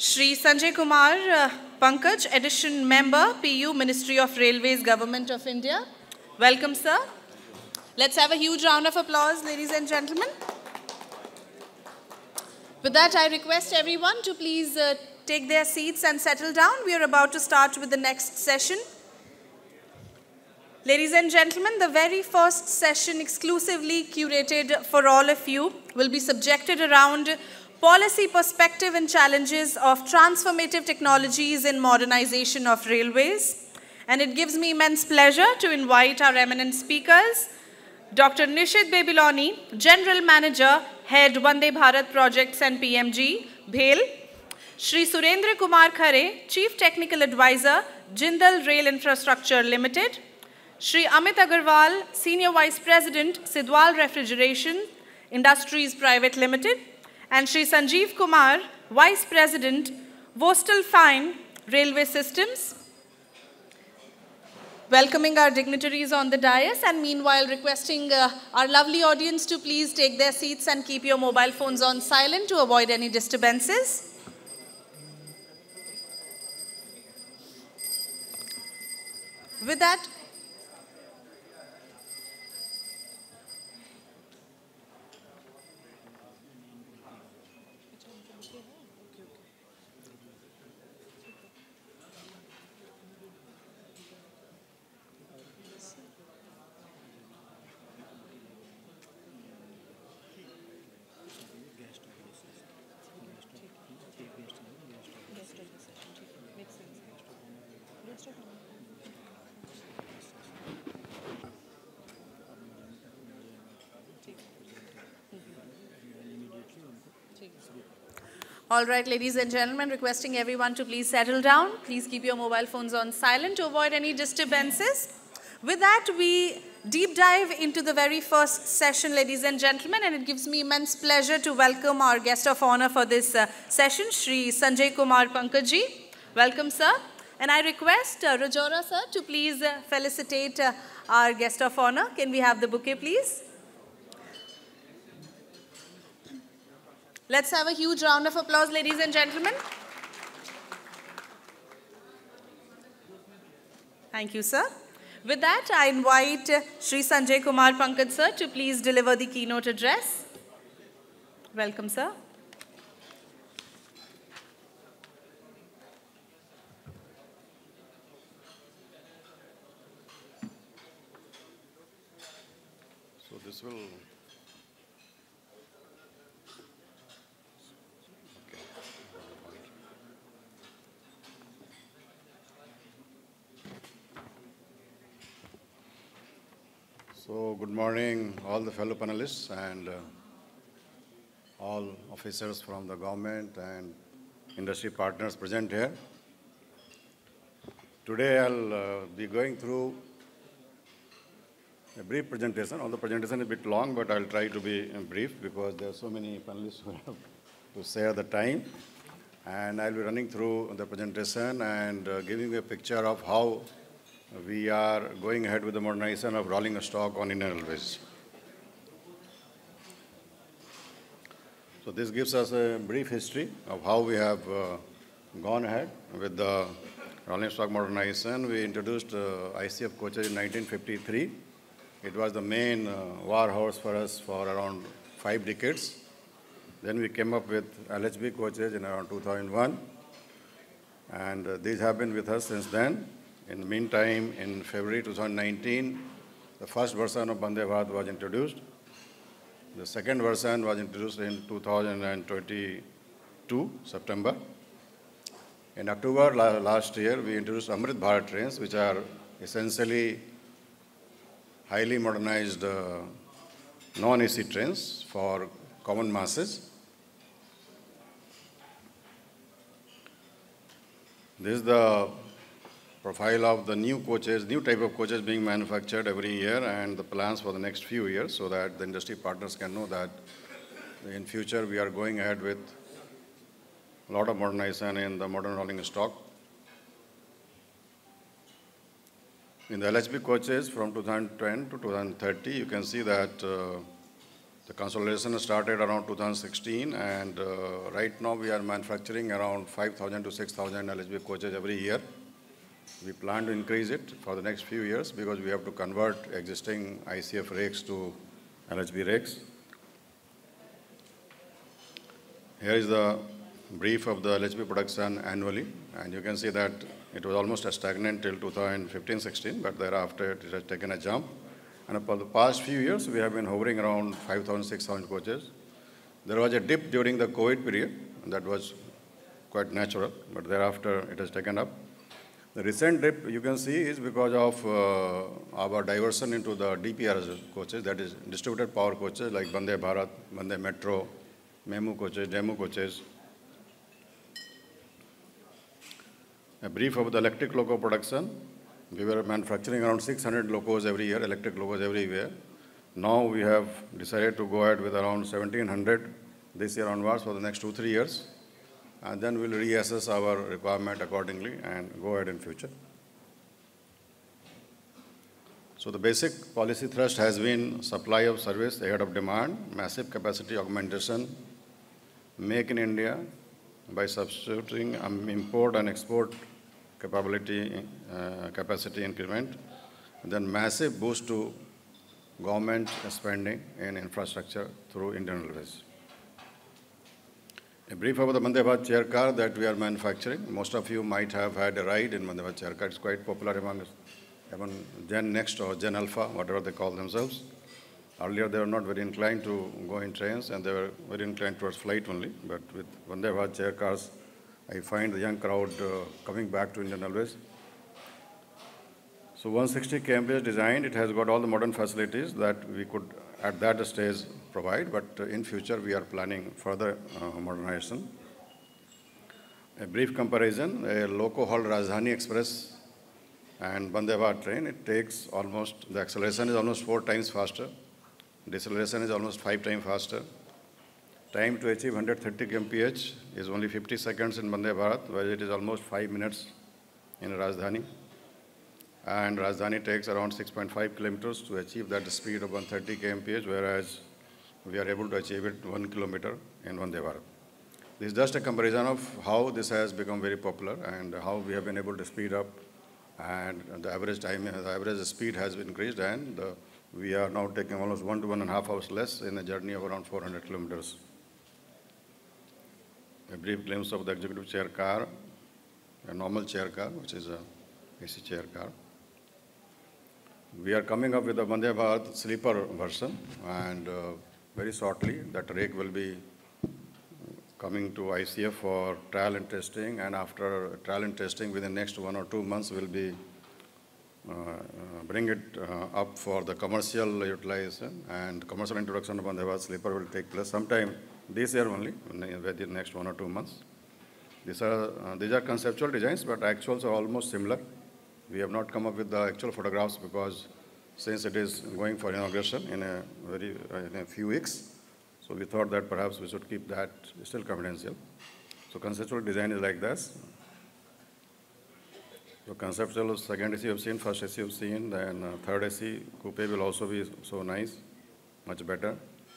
Shri Sanjay Kumar Pankaj, Addition Member, PU, Ministry of Railways, Government of India. Welcome, sir. Let's have a huge round of applause, ladies and gentlemen. With that, I request everyone to please take their seats and settle down. We are about to start with the next session. Ladies and gentlemen, the very first session exclusively curated for all of you will be subjected around policy perspective and challenges of transformative technologies in modernization of railways. And it gives me immense pleasure to invite our eminent speakers, Dr. Nishit Babyloni, General Manager, Head Vande Bharat Projects and PMG, BHEL; Shri Surendra Kumar Khare, Chief Technical Advisor, Jindal Rail Infrastructure Limited; Shri Amit Agarwal, Senior Vice President, Sidwal Refrigeration Industries Private Limited; and Shri Sanjeev Kumar, Vice President, Voestalpine Railway Systems. Welcoming our dignitaries on the dais, and meanwhile requesting our lovely audience to please take their seats and keep your mobile phones on silent to avoid any disturbances. With that, all right, ladies and gentlemen, requesting everyone to please settle down. Please keep your mobile phones on silent to avoid any disturbances. With that, we deep dive into the very first session, ladies and gentlemen, and it gives me immense pleasure to welcome our guest of honor for this session, Shri Sanjay Kumar Pankaj ji. Welcome, sir. And I request Rajora, sir, to please felicitate our guest of honor. Can we have the bouquet, please? Let's have a huge round of applause, ladies and gentlemen. Thank you, sir. With that, I invite Shri Sanjay Kumar Pankaj, sir, to please deliver the keynote address. Welcome, sir. So this will... So good morning, all the fellow panelists and all officers from the government and industry partners present here. Today I'll be going through a brief presentation. Although the presentation is a bit long, but I'll try to be brief because there are so many panelists who have to share the time. And I'll be running through the presentation and giving you a picture of how we are going ahead with the modernization of rolling stock on Indian Railways. So this gives us a brief history of how we have gone ahead with the rolling stock modernization. We introduced ICF coaches in 1953. It was the main war horse for us for around 5 decades. Then we came up with LHB coaches in around 2001. And these have been with us since then. In the meantime, in February 2019, the first version of Vande Bharat was introduced. The second version was introduced in 2022, September. In October last year, we introduced Amrit Bharat trains, which are essentially highly modernized non-AC trains for common masses. This is the profile of the new coaches, new type of coaches being manufactured every year and the plans for the next few years so that the industry partners can know that in future we are going ahead with a lot of modernization in the modern rolling stock. In the LHB coaches from 2010 to 2030, you can see that the The consolidation started around 2016, and right now we are manufacturing around 5,000 to 6,000 LHB coaches every year. We plan to increase it for the next few years because we have to convert existing ICF rakes to LHB rakes. Here is the brief of the LHB production annually, and you can see that it was almost stagnant till 2015-16, but thereafter it has taken a jump. And for the past few years, we have been hovering around 5,000, 6,000 coaches. There was a dip during the COVID period, and that was quite natural, but thereafter it has taken up. The recent dip you can see is because of our diversion into the DPRS coaches, that is distributed power coaches like Vande Bharat, Vande Metro, MEMU coaches, DEMU coaches. A brief of the electric loco production. We were manufacturing around 600 locos every year, electric locos everywhere. Now we have decided to go ahead with around 1,700 this year onwards for the next 2-3 years. And then we'll reassess our requirement accordingly and go ahead in future. So the basic policy thrust has been supply of service ahead of demand, massive capacity augmentation, make in India by substituting import and export capacity increment, and then massive boost to government spending in infrastructure through Indian Railways. A brief about the Vande Bharat chair car that we are manufacturing. Most of you might have had a ride in Vande Bharat chair car. It's quite popular among Gen Next or Gen Alpha, whatever they call themselves. Earlier, they were not very inclined to go in trains, and they were very inclined towards flight only. But with Vande Bharat chair cars, I find the young crowd coming back to Indian Railways. So 160 kmph design, it has got all the modern facilities that we could at that stage provide, but in future we are planning further modernization. A brief comparison, a loco hauled Rajdhani Express and Vande Bharat train, it takes almost, the acceleration is almost 4 times faster, deceleration is almost 5 times faster. Time to achieve 130 kmph is only 50 seconds in Vande Bharat, where it is almost 5 minutes in Rajdhani. And Rajdhani takes around 6.5 kilometers to achieve that speed of 130 kmph, whereas we are able to achieve it 1 kilometer in Vande Bharat. This is just a comparison of how this has become very popular and how we have been able to speed up, and the average time, the average speed has been increased, and we are now taking almost 1 to 1.5 hours less in a journey of around 400 kilometers. A brief glimpse of the executive chair car, a normal chair car, which is a AC chair car. We are coming up with a Vande Bharat sleeper version, and very shortly that rake will be coming to ICF for trial and testing, and after trial and testing within the next 1 or 2 months we'll be bring it up for the commercial utilization, and commercial introduction of Vande Bharat sleeper will take place sometime this year only, within the next 1 or 2 months. These are conceptual designs, but actuals are almost similar. We have not come up with the actual photographs because since it is going for inauguration in a few weeks, so we thought that perhaps we should keep that still confidential. So conceptual design is like this. So conceptual second AC you have seen, first AC you have seen, then third AC coupe will also be so nice, much better.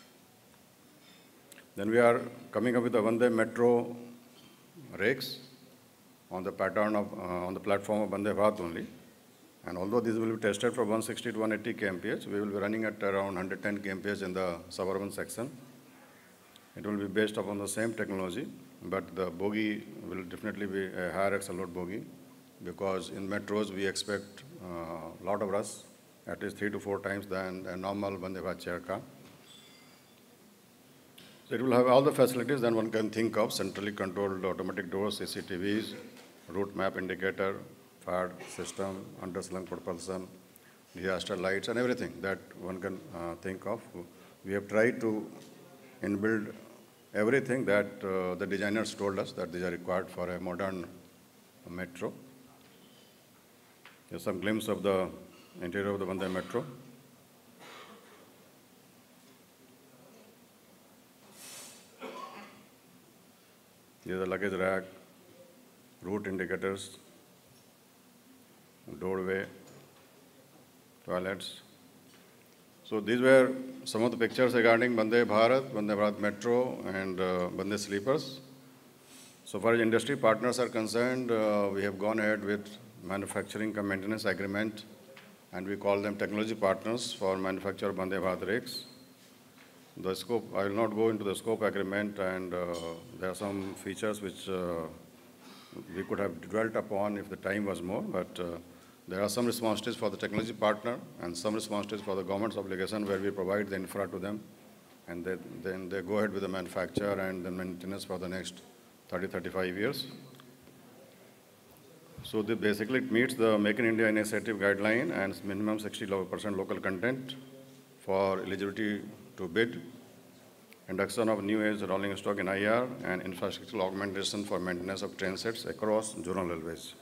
Then we are coming up with the Vande Metro rakes on the pattern of on the platform of Vande Bharat only. And although this will be tested for 160 to 180 kmph, we will be running at around 110 kmph in the suburban section. It will be based upon the same technology, but the bogie will definitely be a higher axle load bogie, because in metros we expect a lot of rush, at least 3 to 4 times than a normal Vande Bharat chair car. So it will have all the facilities that one can think of: centrally controlled automatic doors, CCTVs, route map indicator, fire system, underslung propulsion, disaster lights, and everything that one can think of. We have tried to inbuild everything that the designers told us that these are required for a modern metro. Here's some glimpse of the interior of the Vande Metro. Here's the luggage rack, route indicators, doorway, toilets. So these were some of the pictures regarding Vande Bharat Metro, and Vande Sleepers. So far as industry partners are concerned, we have gone ahead with manufacturing and maintenance agreement, and we call them technology partners for manufacture of Vande Bharat rakes. The scope, I will not go into the scope agreement, and there are some features which we could have dwelt upon if the time was more, but there are some responsibilities for the technology partner and some responsibilities for the government's obligation where we provide the infra to them, and then they go ahead with the manufacture and the maintenance for the next 30-35 years. So basically it meets the Make in India initiative guideline and minimum 60% local content for eligibility to bid, induction of new age rolling stock in IR, and infrastructural augmentation for maintenance of train sets across zonal railways.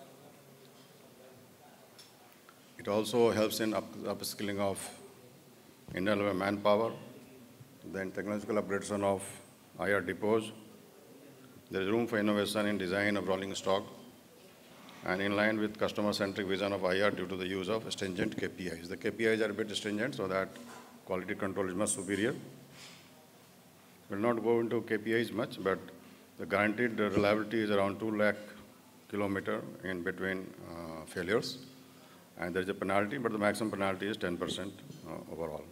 It also helps in upskilling of Indian Railway manpower, then technological upgradation of IR depots. There is room for innovation in design of rolling stock, and in line with customer-centric vision of IR due to the use of stringent KPIs. The KPIs are a bit stringent so that quality control is much superior. We'll not go into KPIs much, but the guaranteed reliability is around 2 lakh kilometer in between failures. And there is a penalty, but the maximum penalty is 10% overall.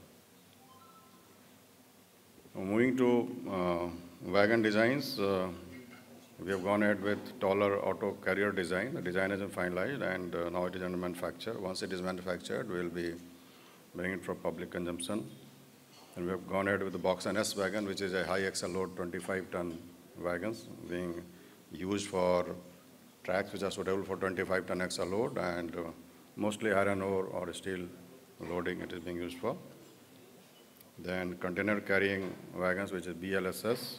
Moving to wagon designs, we have gone ahead with taller auto carrier design. The design has been finalized, and now it is under manufacture. Once it is manufactured, we will be bringing it for public consumption. And we have gone ahead with the Box and S wagon, which is a high axle load 25-ton wagons being used for tracks which are suitable for 25-ton axle load, and mostly iron ore or steel loading it is being used for. Then container carrying wagons, which is BLSS,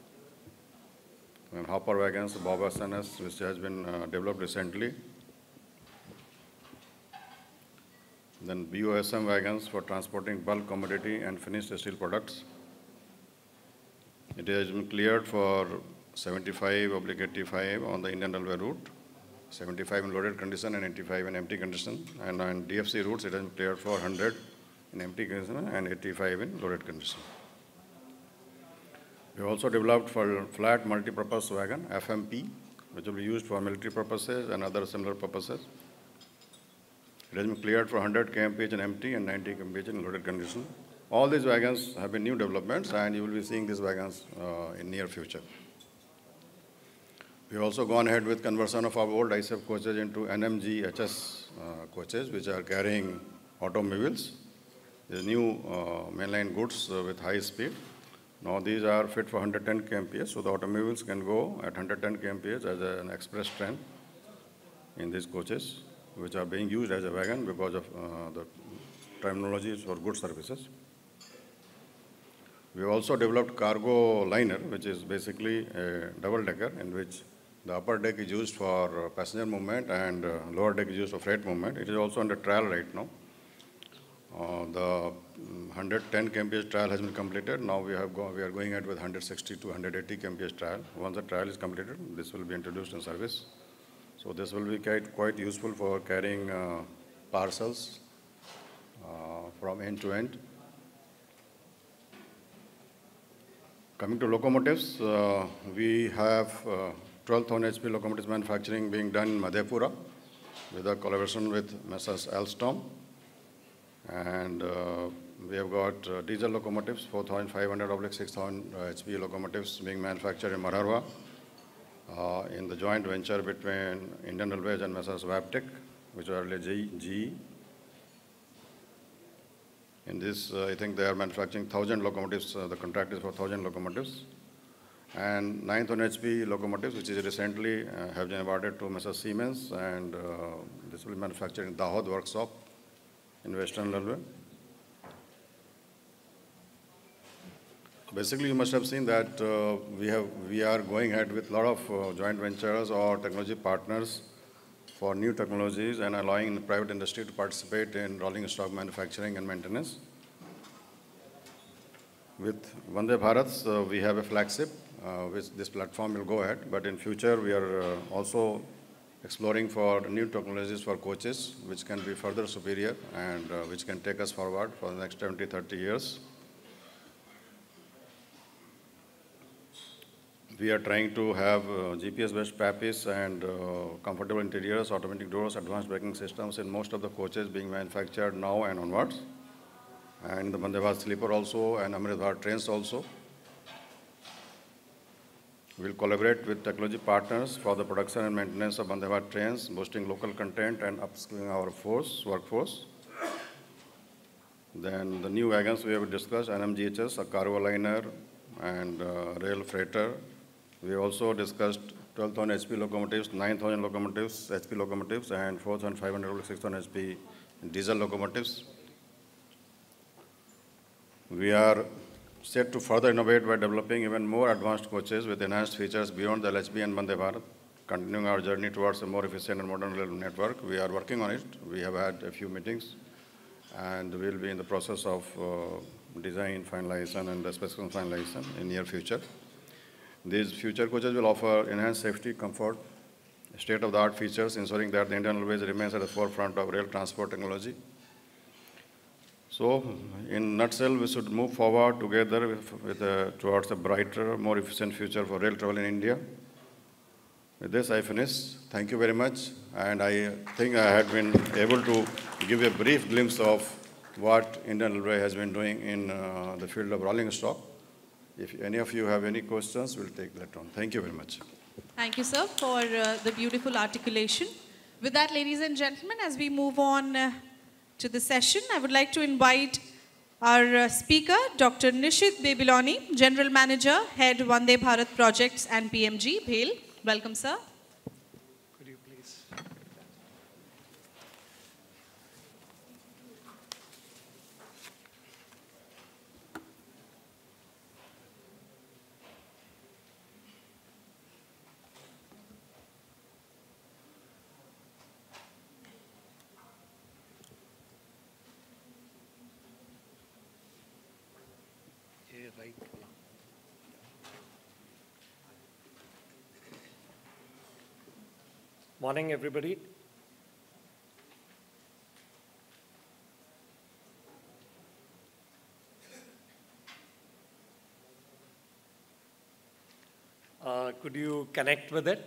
and hopper wagons, Bob SNS, which has been developed recently. Then BOSM wagons for transporting bulk commodity and finished steel products. It has been cleared for 75/85 on the Indian Railway route, 75 in loaded condition and 85 in empty condition. And on DFC routes, it has been cleared for 100 in empty condition and 85 in loaded condition. We also developed for flat multi-purpose wagon, FMP, which will be used for military purposes and other similar purposes. It has been cleared for 100 kmph in empty and 90 kmph in loaded condition. All these wagons have been new developments, and you will be seeing these wagons in near future. We have also gone ahead with conversion of our old ICF coaches into NMG HS coaches, which are carrying automobiles. There's new mainline goods with high speed. Now these are fit for 110 kmph, so the automobiles can go at 110 kmph as an express train in these coaches, which are being used as a wagon because of the terminology for good services. We have also developed cargo liner, which is basically a double-decker in which the upper deck is used for passenger movement and lower deck is used for freight movement. It is also under trial right now. The 110 kmph trial has been completed. Now we are going ahead with 160 to 180 kmph trial. Once the trial is completed, this will be introduced in service. So this will be quite useful for carrying parcels from end to end. Coming to locomotives, we have 12,000 HP locomotives manufacturing being done in Madhepura with a collaboration with Messrs. Alstom. And we have got diesel locomotives, 4,500/6,000 HP locomotives being manufactured in Marharwa in the joint venture between Indian Railways and Messrs. Wabtec, which are earlier GE. In this, I think they are manufacturing 1,000 locomotives. The contract is for 1,000 locomotives. And 9,000 HP locomotives, which is recently have been awarded to Messrs. Siemens, and this will be manufactured in Dahod workshop in Western Railway. Basically, you must have seen that we are going ahead with a lot of joint ventures or technology partners for new technologies and allowing the private industry to participate in rolling stock manufacturing and maintenance. With Vande Bharat, we have a flagship, which this platform will go ahead. But in future, we are also exploring for new technologies for coaches, which can be further superior and which can take us forward for the next 20, 30 years. We are trying to have GPS-based PAPIs and comfortable interiors, automatic doors, advanced braking systems in most of the coaches being manufactured now and onwards. And the Vande Bharat sleeper also and Amrit Bharat trains also. We will collaborate with technology partners for the production and maintenance of Vande Bharat trains, boosting local content and upskilling our workforce. Then the new wagons we have discussed, NMGHS, a cargo liner and rail freighter. We also discussed 12,000 HP locomotives, 9,000 locomotives, HP locomotives, and 4,500 6,000 HP diesel locomotives. We are set to further innovate by developing even more advanced coaches with enhanced features beyond the LHB and Vande Bharat, continuing our journey towards a more efficient and modern rail network. We are working on it. We have had a few meetings, and we will be in the process of design finalization and the specification finalization in near future. These future coaches will offer enhanced safety, comfort, state-of-the-art features, ensuring that the Indian Railways remains at the forefront of rail transport technology. So, in a nutshell, we should move forward together towards a brighter, more efficient future for rail travel in India. With this, I finish. Thank you very much. And I think I had been able to give a brief glimpse of what Indian Railway has been doing in the field of rolling stock. If any of you have any questions, we'll take that on. Thank you very much. Thank you, sir, for the beautiful articulation. With that, ladies and gentlemen, as we move on to the session, I would like to invite our speaker, Dr. Nishit Babiloni, General Manager, Head Vande Bharat Projects and PMG, BHEL. Welcome, sir. Could you please? Right. Morning, everybody. Could you connect with it?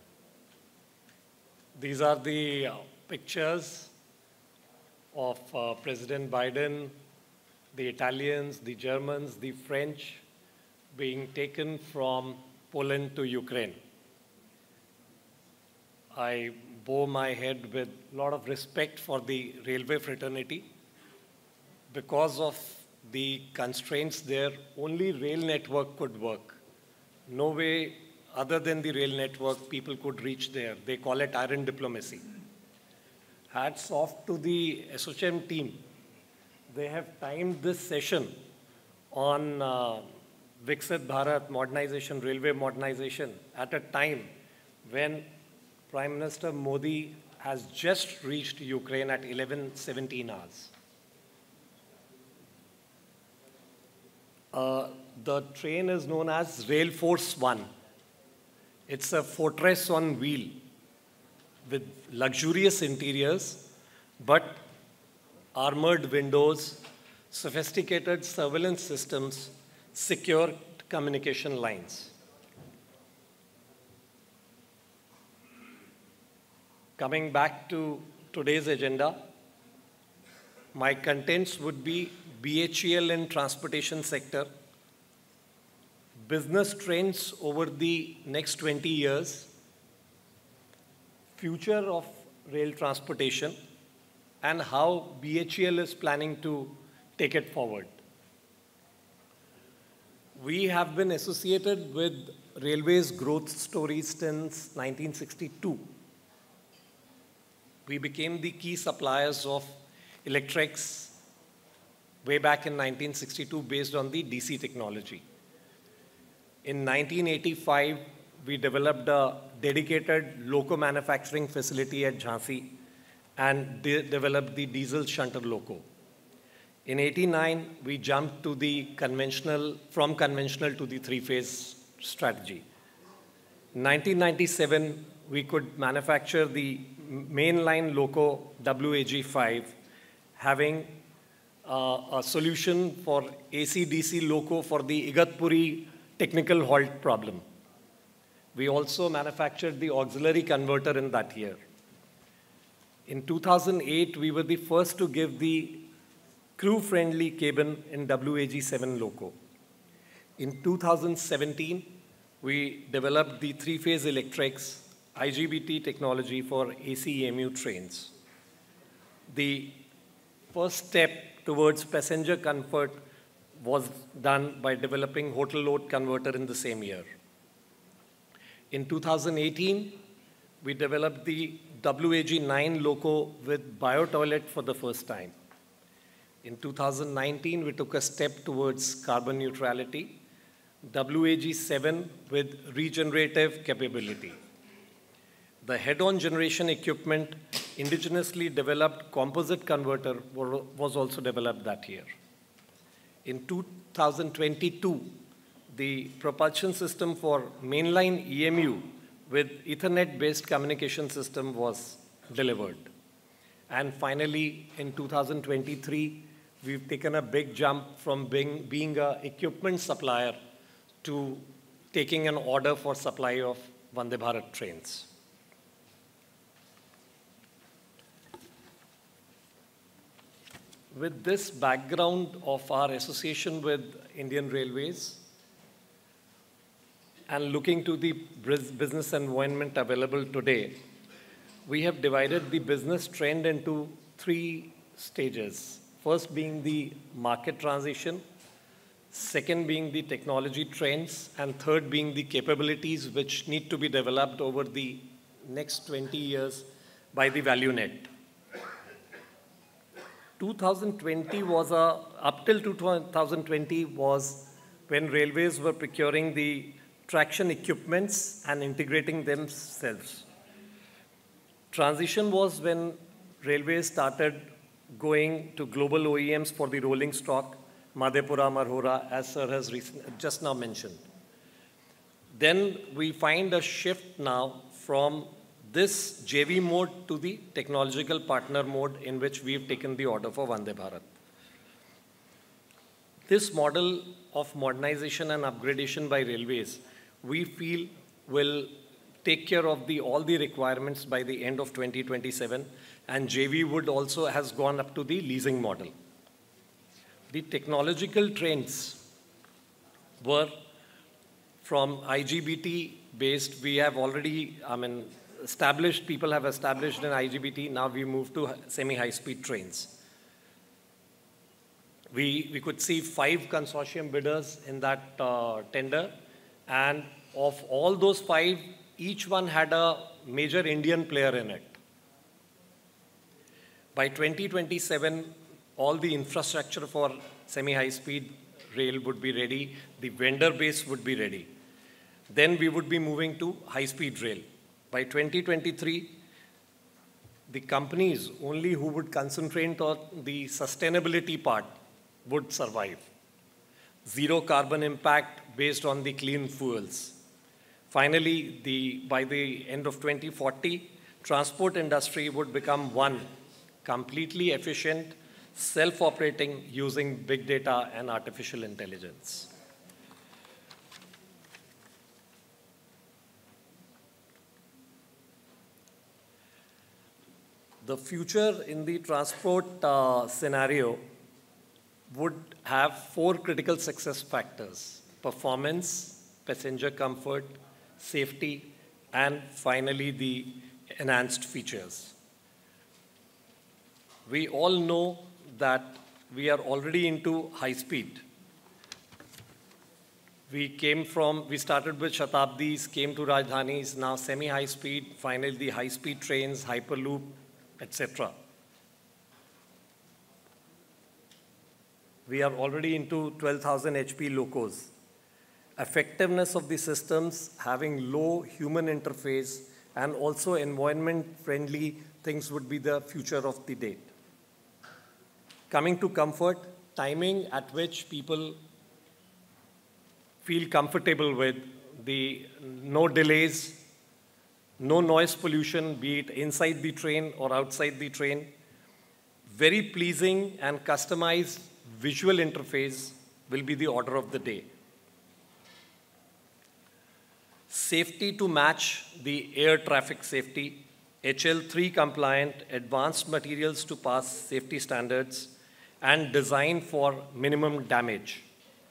These are the pictures of President Biden, the Italians, the Germans, the French being taken from Poland to Ukraine. I bow my head with a lot of respect for the railway fraternity. Because of the constraints there, only rail network could work. No way other than the rail network people could reach there. They call it iron diplomacy. Hats off to the ASSOCHAM team. They have timed this session on Viksit Bharat modernization, railway modernization, at a time when Prime Minister Modi has just reached Ukraine at 11:17 hours. The train is known as Rail Force One. It's a fortress on wheel with luxurious interiors, but armored windows, sophisticated surveillance systems, secure communication lines. Coming back to today's agenda, my contents would be BHEL in transportation sector, business trends over the next 20 years, future of rail transportation, and how BHEL is planning to take it forward. We have been associated with railways growth stories since 1962. We became the key suppliers of electrics way back in 1962 based on the DC technology. In 1985, we developed a dedicated loco manufacturing facility at Jhansi and developed the diesel shunter loco. In 89, we jumped to the from conventional to the three-phase strategy. In 1997, we could manufacture the mainline loco WAG5, having a solution for AC-DC loco for the Igatpuri technical halt problem. We also manufactured the auxiliary converter in that year. In 2008, we were the first to give the crew-friendly cabin in WAG7 loco. In 2017, we developed the three-phase electrics IGBT technology for AC-EMU trains. The first step towards passenger comfort was done by developing hotel load converter in the same year. In 2018, we developed the WAG9 loco with bio-toilet for the first time. In 2019, we took a step towards carbon neutrality, WAG7 with regenerative capability. The head-on generation equipment indigenously developed composite converter was also developed that year. In 2022, the propulsion system for mainline EMU with Ethernet-based communication system was delivered. And finally, in 2023, we've taken a big jump from being an equipment supplier to taking an order for supply of Vande Bharat trains. With this background of our association with Indian Railways and looking to the business environment available today, we have divided the business trend into three stages. First being the market transition, second being the technology trends, and third being the capabilities which need to be developed over the next 20 years by the value net. 2020 was up till 2020 was when railways were procuring the traction equipments and integrating themselves. Transition was when railways started going to global OEMs for the rolling stock, Madhepura, Marhora, as sir has just now mentioned. Then we find a shift now from this JV mode to the technological partner mode in which we've taken the order for Vande Bharat. This model of modernization and upgradation by railways, we feel will take care of all the requirements by the end of 2027, and JV would also has gone up to the leasing model. The technological trends were from IGBT based. We have already, established, people have established an IGBT. Now we move to semi-high-speed trains. We could see 5 consortium bidders in that tender, and of all those 5, each one had a major Indian player in it. By 2027, all the infrastructure for semi-high-speed rail would be ready, the vendor base would be ready. Then we would be moving to high-speed rail. By 2023, the companies only who would concentrate on the sustainability part would survive. Zero carbon impact based on the clean fuels. Finally, by the end of 2040, transport industry would become one, completely efficient, self-operating using big data and artificial intelligence. The future in the transport scenario would have 4 critical success factors: performance, passenger comfort, safety, and finally the enhanced features. We all know that we are already into high speed. We started with Shatabdis, came to Rajdhanis, now semi-high speed, finally the high-speed trains, Hyperloop, etc. We are already into 12,000 HP locos. Effectiveness of the systems, having low human interface, and also environment-friendly things would be the future of the date. Coming to comfort, timing at which people feel comfortable with no delays, no noise pollution, be it inside the train or outside the train. Very pleasing and customized visual interface will be the order of the day. Safety to match the air traffic safety, HL3 compliant, advanced materials to pass safety standards, and design for minimum damage.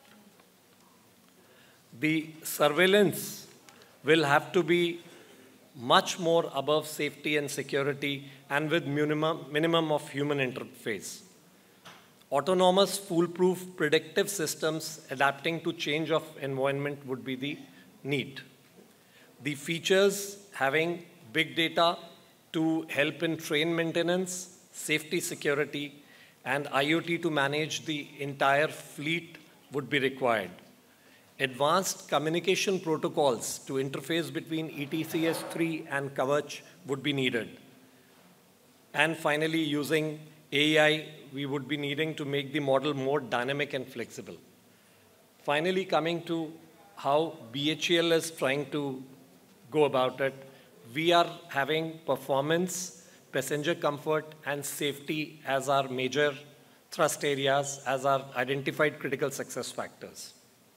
The surveillance will have to be much more above safety and security and with minimum of human interface. Autonomous, foolproof, predictive systems adapting to change of environment would be the need. The features having big data to help in train maintenance, safety, security, and IoT to manage the entire fleet would be required. Advanced communication protocols to interface between ETCS3 and Kavach would be needed. And finally, using AI, we would be needing to make the model more dynamic and flexible. Finally, coming to how BHEL is trying to go about it, we are having performance, passenger comfort, and safety as our major thrust areas, as our identified critical success factors.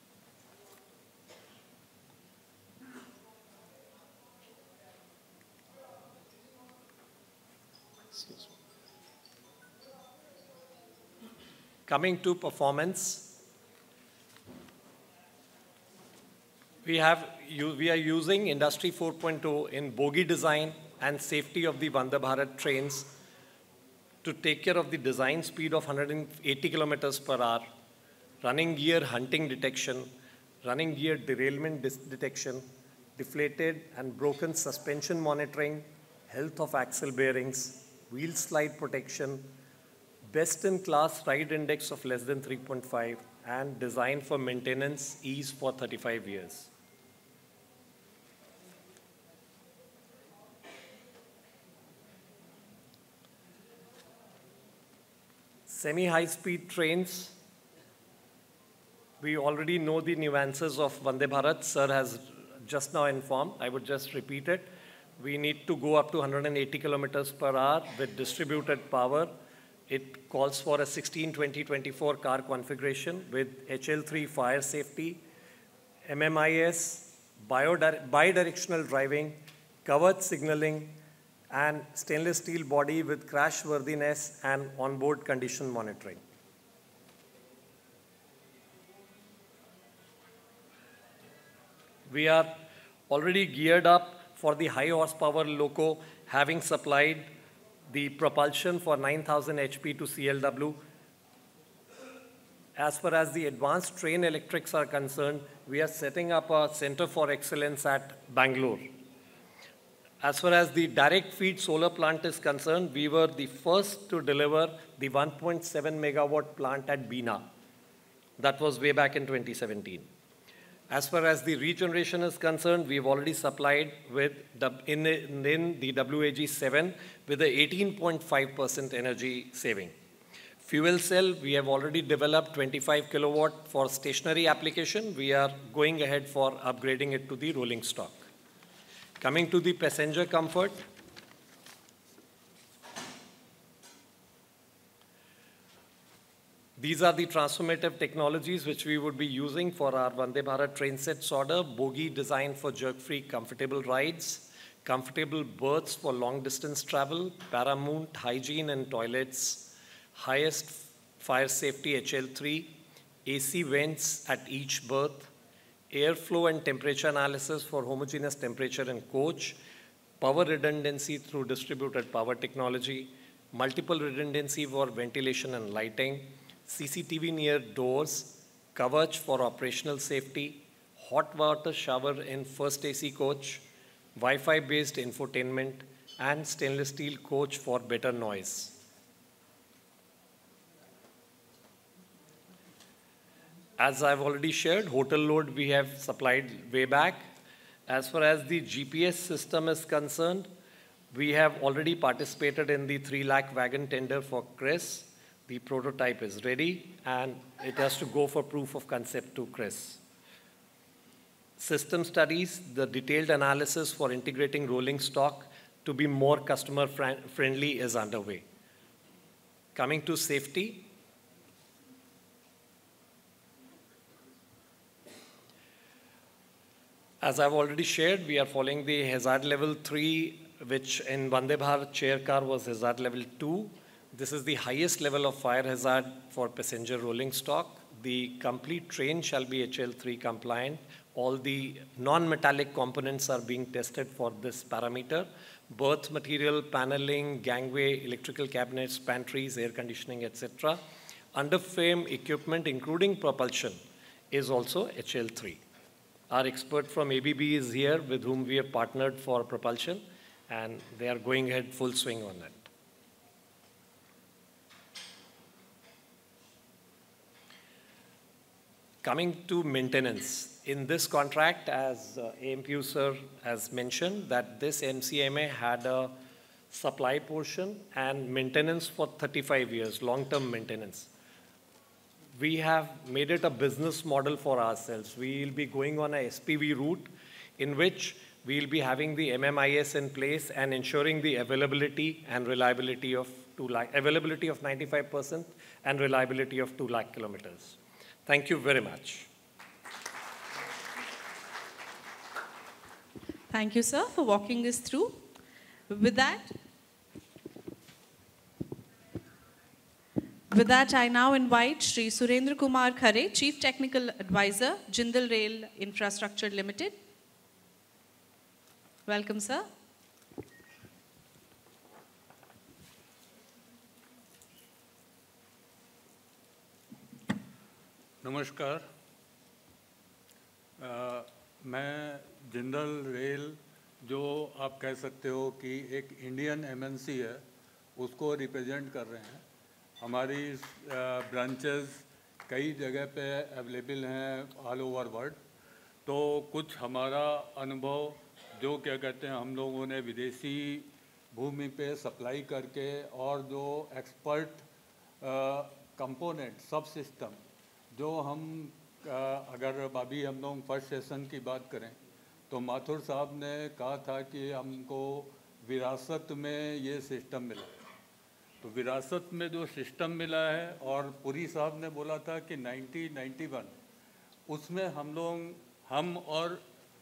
Coming to performance, we are using Industry 4.0 in bogie design and safety of the Vande Bharat trains to take care of the design speed of 180 kilometers per hour, running gear hunting detection, running gear derailment detection, deflated and broken suspension monitoring, health of axle bearings, wheel slide protection, best-in-class ride index of less than 3.5, and design for maintenance ease for 35 years. Semi-high-speed trains, we already know the nuances of Vande Bharat. Sir has just now informed. I would just repeat it. We need to go up to 180 kilometers per hour with distributed power. It calls for a 16-20-24 car configuration with HL3 fire safety, MMIS, bidirectional driving, covered signaling, and stainless steel body with crash worthiness and onboard condition monitoring. We are already geared up for the high horsepower loco, having supplied the propulsion for 9,000 HP to CLW. As far as the advanced train electrics are concerned, we are setting up a center for excellence at Bangalore. As far as the direct feed solar plant is concerned, we were the first to deliver the 1.7 megawatt plant at Bina. That was way back in 2017. As far as the regeneration is concerned, we've already supplied with in the WAG-7 with a 18.5% energy saving. Fuel cell, we have already developed 25 kilowatt for stationary application. We are going ahead for upgrading it to the rolling stock. Coming to the passenger comfort, these are the transformative technologies which we would be using for our Vande Bharat train sets order: bogie designed for jerk-free comfortable rides, comfortable berths for long-distance travel, paramount hygiene and toilets, highest fire safety HL3, AC vents at each berth, airflow and temperature analysis for homogeneous temperature in coach, power redundancy through distributed power technology, multiple redundancy for ventilation and lighting, CCTV near doors, Kavach for operational safety, hot water shower in first AC coach, Wi-Fi based infotainment, and stainless steel coach for better noise. As I've already shared, hotel load we have supplied way back. As far as the GPS system is concerned, we have already participated in the 3 lakh wagon tender for CRIS. The prototype is ready and it has to go for proof of concept to CRIS. system studies, the detailed analysis for integrating rolling stock to be more customer friendly is underway. Coming to safety, as I've already shared, we are following the hazard level 3, which in Vande Bharat chair car was hazard level 2. This is the highest level of fire hazard for passenger rolling stock. The complete train shall be HL3 compliant. All the non-metallic components are being tested for this parameter. Berth material, paneling, gangway, electrical cabinets, pantries, air conditioning, etc. Underframe equipment, including propulsion, is also HL3. Our expert from ABB is here, with whom we have partnered for propulsion, and they are going ahead full swing on it. Coming to maintenance, in this contract, as AMPU sir has mentioned, that this MCMA had a supply portion and maintenance for 35 years, long-term maintenance. We have made it a business model for ourselves. We will be going on a SPV route in which we will be having the MMIS in place and ensuring the availability and reliability of 95% and reliability of 2 lakh kilometers. Thank you very much. Thank you, sir, for walking us through. With that, I now invite Shri Surendra Kumar Khare, Chief Technical Advisor, Jindal Rail Infrastructure Limited. Welcome, sir. नमस्कार, मैं Jindal rail, जो आप कह सकते हो कि एक Indian MNC है, उसको रिप्रेजेंट कर रहे हैं। हमारी ब्रांचेस कई जगह पे अवेलेबल हैं ऑल ओवर वर्ल्ड। तो कुछ हमारा अनुभव, जो क्या कहते हैं, हम लोगों ने विदेशी भूमि पे सप्लाई करके, और जो एक्सपर्ट कंपोनेंट सब सिस्टम जो हम अगर अभी हम लोग फर्स्ट सेशन की बात करें तो माथुर साहब ने कहा था कि हमको विरासत में ये सिस्टम मिला है। तो विरासत में जो सिस्टम मिला है, और पुरी साहब ने बोला था कि 1991 उसमें हम और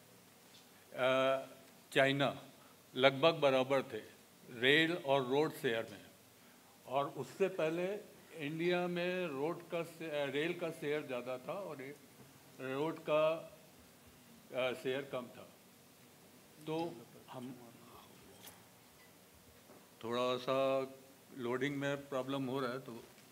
चाइना लगभग बराबर थे रेल और रोड शेयर में, और उससे पहले इंडिया में रेल का शेयर ज़्यादा था और रोड का शेयर कम था। तो हम थोड़ा सा लोडिंग में प्रॉब्लम हो रहा है,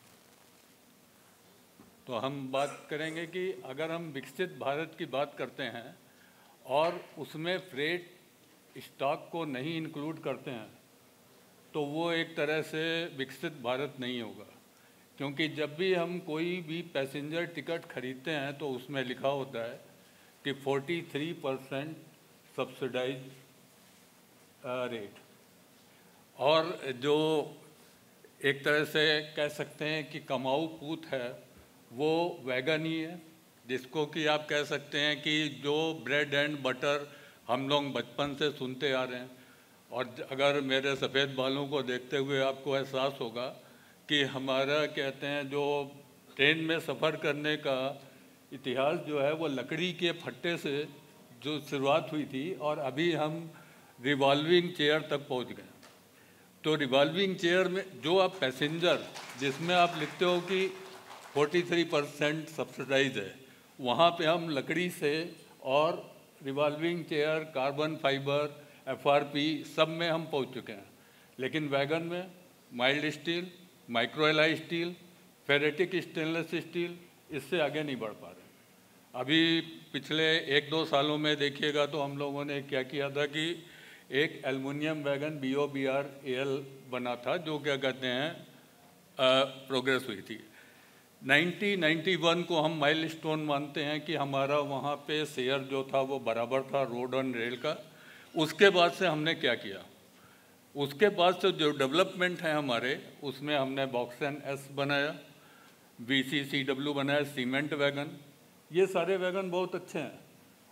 तो हम बात करेंगे कि अगर हम विकसित भारत की बात करते हैं और उसमें फ्रेट स्टॉक को नहीं इंक्लूड करते हैं, तो वो एक तरह से विकसित भारत नहीं होगा। क्योंकि जब भी हम कोई भी पैसेंजर टिकट खरीदते हैं तो उसमें लिखा होता है कि 43% सब्सिडाइज रेट, और जो एक तरह से कह सकते हैं कि कमाऊ पूत है वो वैगन ही है, जिसको कि आप कह सकते हैं कि जो ब्रेड एंड बटर हम लोग बचपन से सुनते आ रहे हैं। और अगर मेरे सफ़ेद बालों को देखते हुए आपको एहसास होगा कि हमारा कहते हैं जो ट्रेन में सफ़र करने का इतिहास जो है वो लकड़ी के फट्टे से जो शुरुआत हुई थी, और अभी हम रिवॉल्विंग चेयर तक पहुंच गए। तो रिवॉल्विंग चेयर में जो आप पैसेंजर, जिसमें आप लिखते हो कि 43% सब्सिडाइज है, वहाँ पे हम लकड़ी से और revolving chair, carbon fibre, FRP सब में हम पहुँच चुके हैं। लेकिन वैगन में mild steel, micro alloy steel, ferritic stainless steel, इससे आगे नहीं बढ़ पा रहे। अभी पिछले 1-2 सालों में देखिएगा तो हम लोगों ने क्या किया था कि एक एल्युमिनियम वैगन BOBR-AL बना था, जो क्या कहते हैं प्रोग्रेस हुई थी। 1991 को हम माइलस्टोन मानते हैं कि हमारा वहाँ पे शेयर जो था वो बराबर था रोड और रेल का। उसके बाद से हमने क्या किया, उसके बाद से जो डेवलपमेंट है हमारे, उसमें हमने बॉक्सन S बनाया, VCCW बनाया, सीमेंट वैगन। ये सारे वैगन बहुत अच्छे हैं।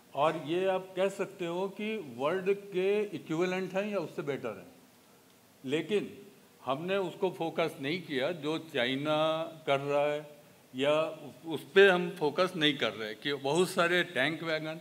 और ये आप कह सकते हो कि वर्ल्ड के इक्विवेलेंट हैं या उससे बेटर हैं, लेकिन हमने उसको फोकस नहीं किया जो चाइना कर रहा है, या उस पर हम फोकस नहीं कर रहे कि बहुत सारे टैंक वैगन।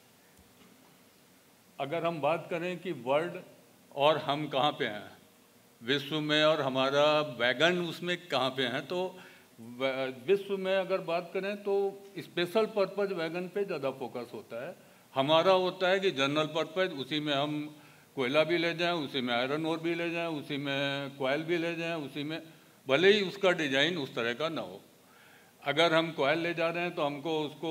अगर हम बात करें कि वर्ल्ड और हम कहाँ पे हैं विश्व में और हमारा वैगन उसमें कहाँ पे हैं, तो विश्व में अगर बात करें तो स्पेशल पर्पज वैगन पे ज़्यादा फोकस होता है। हमारा होता है कि जनरल पर्पज, उसी में हम कोयला भी ले जाएं, उसी में आयरन ओर भी ले जाएं, उसी में कोयल भी ले जाएं, उसी में भले ही उसका डिजाइन उस तरह का ना हो। अगर हम कोयल ले जा रहे हैं तो हमको उसको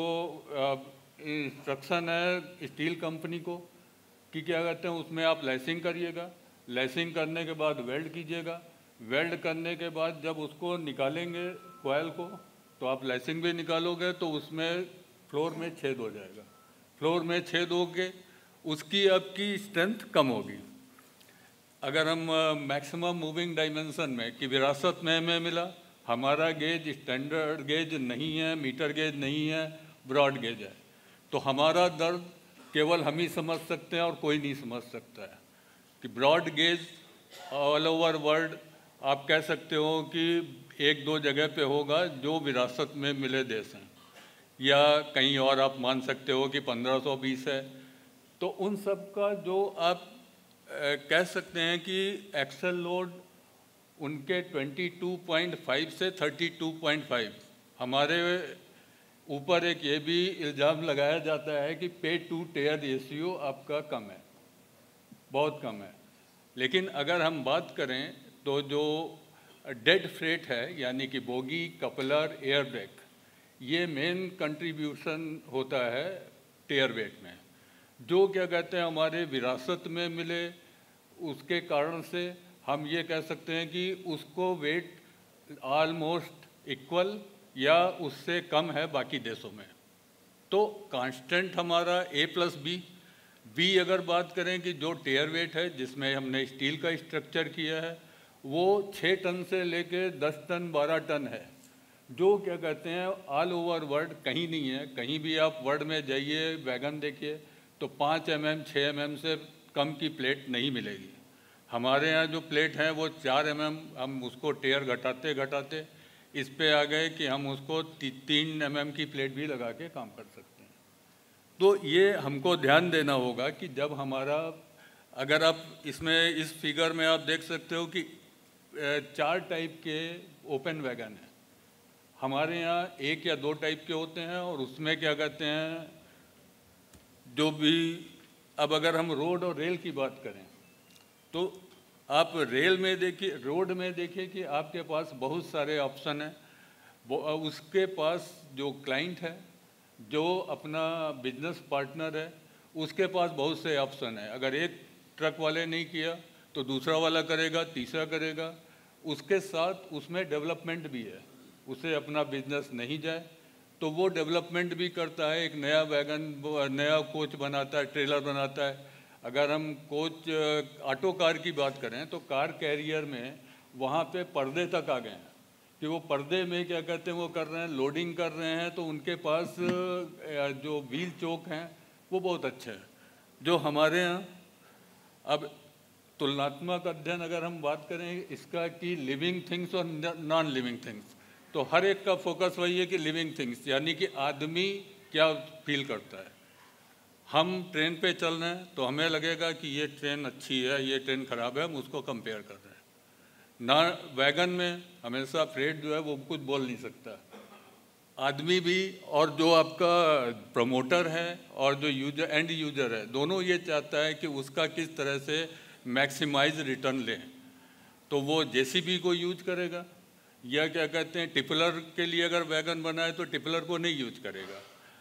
इंस्ट्रक्शन है स्टील कंपनी को कि क्या कहते हैं उसमें आप लेसिंग करिएगा, लेसिंग करने के बाद वेल्ड कीजिएगा, वेल्ड करने के बाद जब उसको निकालेंगे कोयल को तो आप लेसिंग भी निकालोगे तो उसमें फ्लोर में छेद हो जाएगा, फ्लोर में छेद होके उसकी आपकी स्ट्रेंथ कम होगी। अगर हम मैक्सिमम मूविंग डायमेंशन में कि विरासत में हमें मिला, हमारा गेज स्टैंडर्ड गेज नहीं है, मीटर गेज नहीं है, ब्रॉड गेज है, तो हमारा दर्द केवल हम ही समझ सकते हैं और कोई नहीं समझ सकता है। कि broad gauge all over world आप कह सकते हो कि एक दो जगह पे होगा जो विरासत में मिले देश हैं, या कहीं और आप मान सकते हो कि 1520 है। तो उन सब का जो आप कह सकते हैं कि एक्सल लोड उनके 22.5 से 32.5, हमारे ऊपर एक ये भी इल्ज़ाम लगाया जाता है कि पे टू टेयर रेशियो आपका कम है, बहुत कम है। लेकिन अगर हम बात करें तो जो डेड फ्रेट है यानी कि बोगी, कपलर, एयर ब्रेक, ये मेन कंट्रीब्यूशन होता है टेयर वेट में, जो क्या कहते हैं हमारे विरासत में मिले उसके कारण से हम ये कह सकते हैं कि उसको वेट ऑलमोस्ट इक्वल या उससे कम है बाकी देशों में। तो कांस्टेंट हमारा A+B। बी अगर बात करें कि जो टेयर वेट है जिसमें हमने स्टील का स्ट्रक्चर किया है वो 6 टन से लेके 10 टन 12 टन है, जो क्या कहते हैं ऑल ओवर वर्ल्ड कहीं नहीं है। कहीं भी आप वर्ल्ड में जाइए वैगन देखिए तो 5 mm 6 mm से कम की प्लेट नहीं मिलेगी। हमारे यहाँ जो प्लेट है वो 4 mm, हम उसको टेयर घटाते घटाते इस पे आ गए कि हम उसको 3 mm की प्लेट भी लगा के काम कर सकते हैं। तो ये हमको ध्यान देना होगा कि जब हमारा, अगर आप इसमें इस फिगर में आप देख सकते हो कि 4 टाइप के ओपन वैगन हैं। हमारे यहाँ 1 या 2 टाइप के होते हैं और उसमें क्या कहते हैं जो भी, अब अगर हम रोड और रेल की बात करें तो आप रेल में देखिए, रोड में देखिए कि आपके पास बहुत सारे ऑप्शन हैं। उसके पास जो क्लाइंट है, जो अपना बिजनेस पार्टनर है, उसके पास बहुत से ऑप्शन है। अगर एक ट्रक वाले नहीं किया तो दूसरा वाला करेगा, तीसरा करेगा। उसके साथ उसमें डेवलपमेंट भी है, उसे अपना बिजनेस नहीं जाए तो वो डेवलपमेंट भी करता है। एक नया वैगन, नया कोच बनाता है, ट्रेलर बनाता है। अगर हम कोच ऑटो कार की बात करें तो कार कैरियर में वहाँ पे पर्दे तक आ गए हैं कि वो पर्दे में क्या कहते हैं वो कर रहे हैं, लोडिंग कर रहे हैं। तो उनके पास जो व्हील चोक हैं वो बहुत अच्छे हैं। जो हमारे यहाँ अब तुलनात्मक अध्ययन अगर हम बात करें इसका कि लिविंग थिंग्स और नॉन लिविंग थिंग्स, तो हर एक का फोकस वही है कि लिविंग थिंग्स यानी कि आदमी क्या फील करता है। हम ट्रेन पे चल रहे हैं तो हमें लगेगा कि ये ट्रेन अच्छी है, ये ट्रेन ख़राब है, हम उसको कंपेयर कर रहे हैं। ना वैगन में हमेशा फ्रेट जो है वो कुछ बोल नहीं सकता। आदमी भी और जो आपका प्रमोटर है और जो यूजर एंड यूजर है, दोनों ये चाहता है कि उसका किस तरह से मैक्सिमाइज रिटर्न लें। तो वो जेसीबी को यूज करेगा या क्या कहते हैं टिपलर के लिए अगर वैगन बनाए तो टिपलर को नहीं यूज करेगा।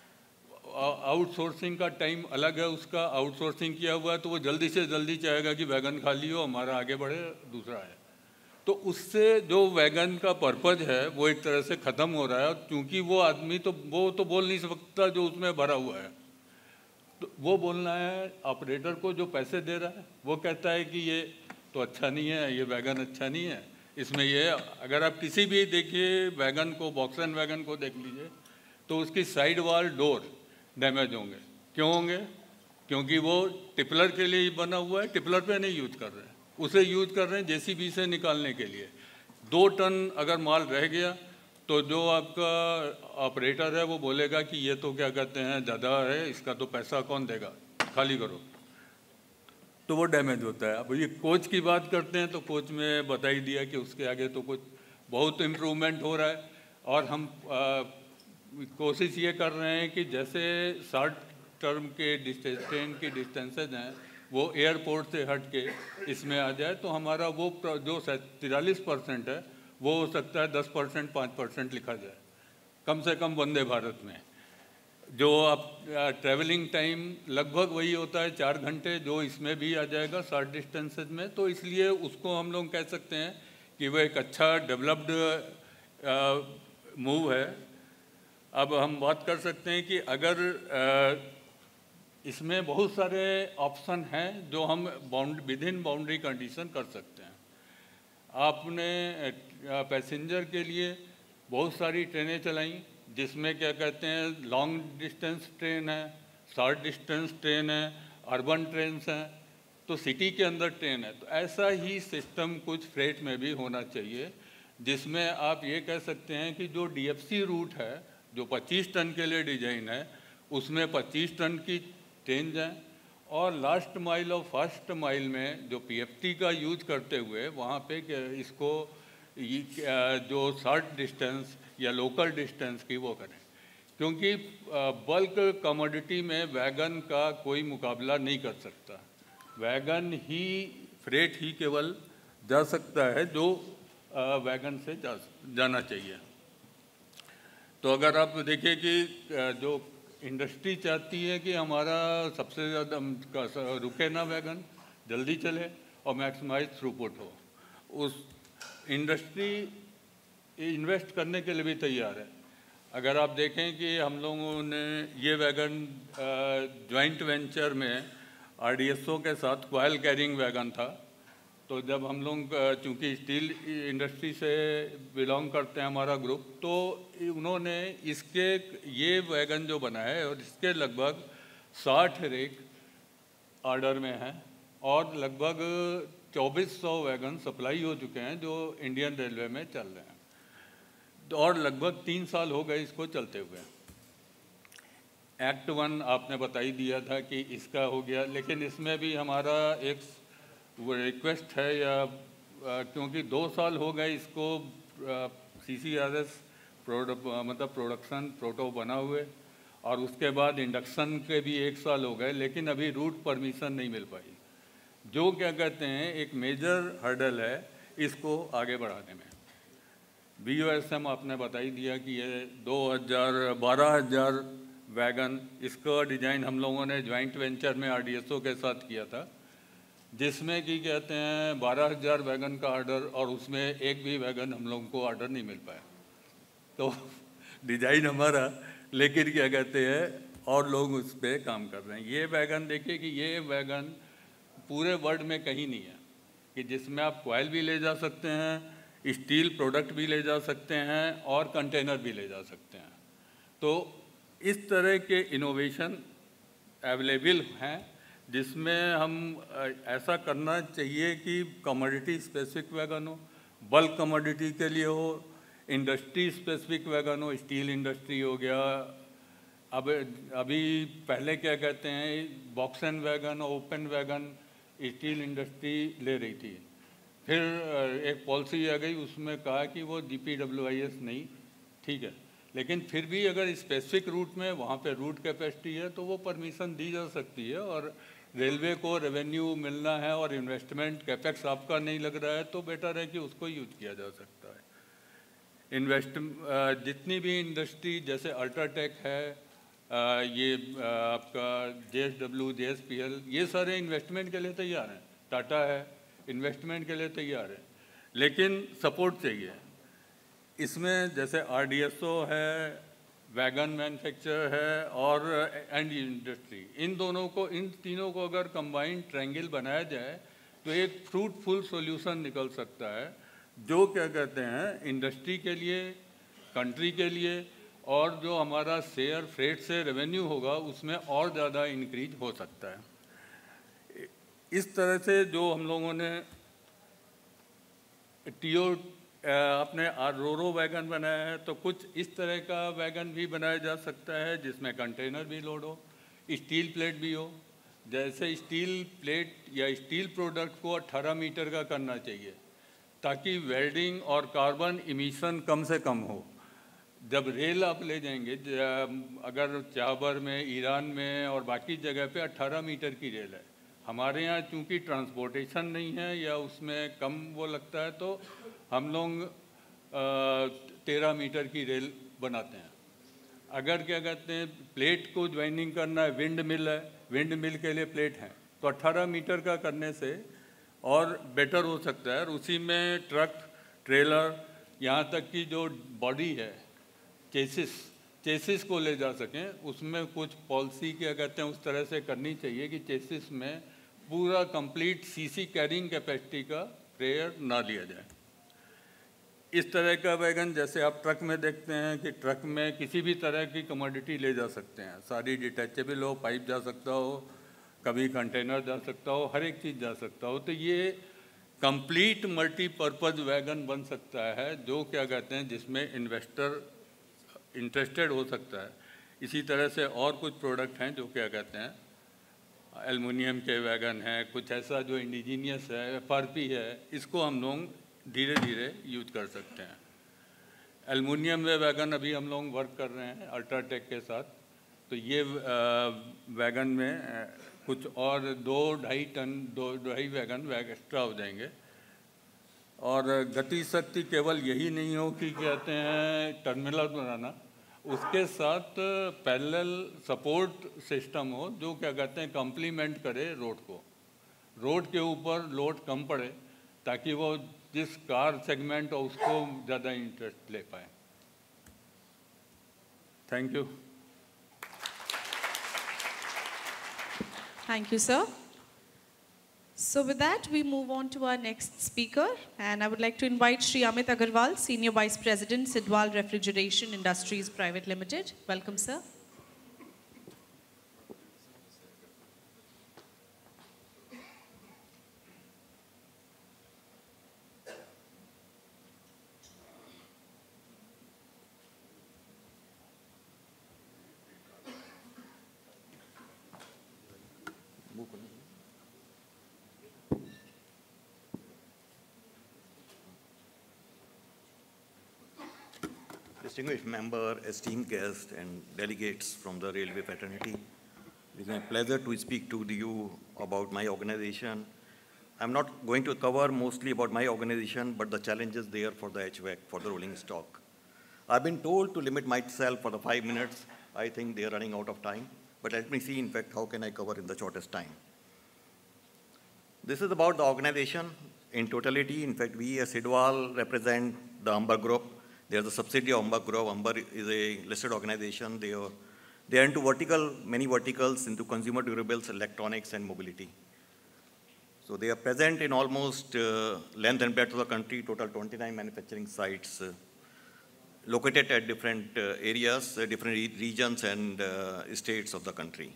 आउटसोर्सिंग का टाइम अलग है उसका, आउटसोर्सिंग किया हुआ है तो वो जल्दी से जल्दी चाहेगा कि वैगन खाली हो, हमारा आगे बढ़े, दूसरा है। तो उससे जो वैगन का पर्पज है वो एक तरह से ख़त्म हो रहा है। क्योंकि वो आदमी तो वो तो बोल नहीं सकता जो उसमें भरा हुआ है, तो वो बोलना है ऑपरेटर को जो पैसे दे रहा है। वो कहता है कि ये तो अच्छा नहीं है, ये वैगन अच्छा नहीं है, इसमें ये। अगर आप किसी भी देखिए वैगन को, बॉक्स एंड वैगन को देख लीजिए तो उसकी साइड वॉल डोर डैमेज होंगे, क्यों होंगे? क्योंकि वो टिपलर के लिए ही बना हुआ है, टिपलर पे नहीं यूज कर रहे हैं, उसे यूज कर रहे हैं जेसीबी से निकालने के लिए। 2 टन अगर माल रह गया तो जो आपका ऑपरेटर है वो बोलेगा कि ये तो क्या कहते हैं ज़्यादा है, इसका तो पैसा कौन देगा, खाली करो, तो वो डैमेज होता है। अब ये कोच की बात करते हैं तो कोच में बता ही दिया कि उसके आगे तो कुछ बहुत इम्प्रूवमेंट हो रहा है। और हम कोशिश ये कर रहे हैं कि जैसे शॉर्ट टर्म के ट्रेन की डिस्टेंसेज हैं वो एयरपोर्ट से हट के इसमें आ जाए, तो हमारा वो जो 43% है वो हो सकता है 10%, 5% लिखा जाए कम से कम वंदे भारत में। जो आप ट्रैवलिंग टाइम लगभग वही होता है 4 घंटे, जो इसमें भी आ जाएगा शॉर्ट डिस्टेंसेज में, तो इसलिए उसको हम लोग कह सकते हैं कि वो एक अच्छा डेवलप्ड मूव है। अब हम बात कर सकते हैं कि अगर इसमें बहुत सारे ऑप्शन हैं जो हम विद इन बाउंड्री कंडीशन कर सकते हैं। आपने पैसेंजर के लिए बहुत सारी ट्रेनें चलाई जिसमें क्या कहते हैं लॉन्ग डिस्टेंस ट्रेन है, शॉर्ट डिस्टेंस ट्रेन है, अर्बन ट्रेन्स हैं, तो सिटी के अंदर ट्रेन है। तो ऐसा ही सिस्टम कुछ फ्रेट में भी होना चाहिए, जिसमें आप ये कह सकते हैं कि जो डीएफसी रूट है जो 25 टन के लिए डिजाइन है उसमें 25 टन की ट्रेन जाएँ, और लास्ट माइल और फर्स्ट माइल में जो पीएफटी का यूज करते हुए वहाँ पे इसको जो शॉर्ट डिस्टेंस या लोकल डिस्टेंस की वो करें, क्योंकि बल्क कमोडिटी में वैगन का कोई मुकाबला नहीं कर सकता। वैगन ही फ्रेट ही केवल जा सकता है जो वैगन से जाना चाहिए। तो अगर आप देखिए कि जो इंडस्ट्री चाहती है कि हमारा सबसे ज़्यादा रुके ना वैगन, जल्दी चले और मैक्सिमाइज थ्रूपुट हो, उस इंडस्ट्री इन्वेस्ट करने के लिए भी तैयार है। अगर आप देखें कि हम लोगों ने ये वैगन जॉइंट वेंचर में आरडीएसओ के साथ कॉयल कैरिंग वैगन था, तो जब हम लोग चूँकि स्टील इंडस्ट्री से बिलोंग करते हैं हमारा ग्रुप, तो उन्होंने इसके ये वैगन जो बनाया है और इसके लगभग 60 रेक ऑर्डर में हैं और लगभग 2400 वैगन सप्लाई हो चुके हैं जो इंडियन रेलवे में चल रहे हैं, और लगभग 3 साल हो गए इसको चलते हुए। एक्ट 1 आपने बता ही दिया था कि इसका हो गया, लेकिन इसमें भी हमारा एक वो रिक्वेस्ट है या क्योंकि 2 साल हो गए इसको CCRS मतलब प्रोडक्शन प्रोटो बना हुए, और उसके बाद इंडक्शन के भी 1 साल हो गए, लेकिन अभी रूट परमिशन नहीं मिल पाई, जो क्या कहते हैं एक मेजर हर्डल है इसको आगे बढ़ाने में। BOSM आपने बता ही दिया कि ये 12,000 वैगन, इसका डिज़ाइन हम लोगों ने जॉइंट वेंचर में RDSO के साथ किया था, जिसमें कि कहते हैं 12,000 वैगन का ऑर्डर, और उसमें एक भी वैगन हम लोगों को ऑर्डर नहीं मिल पाया। तो डिज़ाइन हमारा, लेकिन क्या कहते हैं और लोग उस पर काम कर रहे हैं। ये वैगन देखिए कि ये वैगन पूरे वर्ल्ड में कहीं नहीं है कि जिसमें आप कॉयल भी ले जा सकते हैं, स्टील प्रोडक्ट भी ले जा सकते हैं और कंटेनर भी ले जा सकते हैं। तो इस तरह के इनोवेशन अवेलेबल हैं, जिसमें हम ऐसा करना चाहिए कि कमोडिटी स्पेसिफिक वैगन हो, बल्क कमोडिटी के लिए हो, इंडस्ट्री स्पेसिफिक वैगन हो, स्टील इंडस्ट्री हो गया। अब अभी पहले क्या कहते हैं बॉक्स एंड वैगन और ओपन वैगन स्टील इंडस्ट्री ले रही थी, फिर एक पॉलिसी आ गई उसमें कहा कि वो GPWIS नहीं, ठीक है, लेकिन फिर भी अगर स्पेसिफिक रूट में वहाँ पे रूट कैपेसिटी है तो वो परमिशन दी जा सकती है, और रेलवे को रेवेन्यू मिलना है और इन्वेस्टमेंट कैपेक्स आपका नहीं लग रहा है तो बेटर है कि उसको यूज किया जा सकता है। जितनी भी इंडस्ट्री जैसे अल्ट्राटेक है, ये आपका JSW, JSPL, ये सारे इन्वेस्टमेंट के लिए तैयार हैं, टाटा है इन्वेस्टमेंट के लिए तैयार है, लेकिन सपोर्ट चाहिए। इसमें जैसे RDSO है, वैगन मैन्युफैक्चर है और एंड इंडस्ट्री, इन तीनों को अगर कंबाइंड ट्रायंगल बनाया जाए तो एक फ्रूटफुल सॉल्यूशन निकल सकता है, जो क्या कहते हैं इंडस्ट्री के लिए, कंट्री के लिए और जो हमारा शेयर फ्रेट से रेवेन्यू होगा उसमें और ज़्यादा इंक्रीज हो सकता है। इस तरह से जो हम लोगों ने अपने रोरो वैगन बनाया है, तो कुछ इस तरह का वैगन भी बनाया जा सकता है जिसमें कंटेनर भी लोड हो, स्टील प्लेट भी हो। जैसे स्टील प्लेट या स्टील प्रोडक्ट को 18 मीटर का करना चाहिए ताकि वेल्डिंग और कार्बन इमिशन कम से कम हो। जब रेल आप ले जाएंगे, अगर चाबर में, ईरान में और बाकी जगह पे 18 मीटर की रेल है, हमारे यहाँ चूँकि ट्रांसपोर्टेशन नहीं है या उसमें कम वो लगता है, तो हम लोग 13 मीटर की रेल बनाते हैं। अगर क्या कहते हैं प्लेट को ज्वाइनिंग करना है, विंड मिल है, विंड मिल के लिए प्लेट है, तो 18 मीटर का करने से और बेटर हो सकता है। और उसी में ट्रक, ट्रेलर, यहाँ तक कि जो बॉडी है, चेसिस को ले जा सकें, उसमें कुछ पॉलिसी क्या कहते हैं उस तरह से करनी चाहिए कि चेसिस में पूरा कंप्लीट सीसी कैरिंग कैपेसिटी का प्लेयर ना लिया जाए। इस तरह का वैगन जैसे आप ट्रक में देखते हैं कि ट्रक में किसी भी तरह की कमोडिटी ले जा सकते हैं, सारी डिटैचेबल हो, पाइप जा सकता हो, कभी कंटेनर जा सकता हो, हर एक चीज़ जा सकता हो। तो ये कंप्लीट मल्टीपर्पज़ वैगन बन सकता है जो क्या कहते हैं जिसमें इन्वेस्टर इंटरेस्टेड हो सकता है। इसी तरह से और कुछ प्रोडक्ट हैं जो क्या कहते हैं एल्युमिनियम के वैगन हैं, कुछ ऐसा जो इंडिजीनियस है, एफआरपी है, इसको हम लोग धीरे धीरे यूज कर सकते हैं। एल्युमिनियम में वैगन अभी हम लोग वर्क कर रहे हैं अल्ट्राटेक के साथ, तो ये वैगन में कुछ और 2-2.5 टन 2.5 वैगन एक्स्ट्रा हो जाएंगे। और गति शक्ति केवल यही नहीं हो कि कहते हैं टर्मिनल बनाना, उसके साथ पैरेलल सपोर्ट सिस्टम हो जो क्या कहते हैं कम्प्लीमेंट करे रोड को, रोड के ऊपर लोड कम पड़े ताकि वो जिस कार सेगमेंट हो उसको ज़्यादा इंटरेस्ट ले पाए। Thank you. Thank you, sir. So with that, we move on to our next speaker, and I would like to invite Shri Amit Agarwal, Senior Vice President, Sidwal Refrigeration Industries Private Limited. Welcome, sir. Distinguished member, esteemed guests, and delegates from the railway fraternity, it is my pleasure to speak to you about my organization. I'm not going to cover mostly about my organization, but the challenges there for the HVAC, for the rolling stock. I've been told to limit myself for the 5 minutes. I think they're running out of time, but let me see, in fact, how can I cover in the shortest time. This is about the organization in totality. In fact, we as Sidwal represent the Amber Group. They are the subsidiary of Amber Group. Amber is a listed organization. They are into many verticals into consumer durables, electronics, and mobility. So they are present in almost length and breadth of the country, total 29 manufacturing sites located at different areas, different regions and states of the country.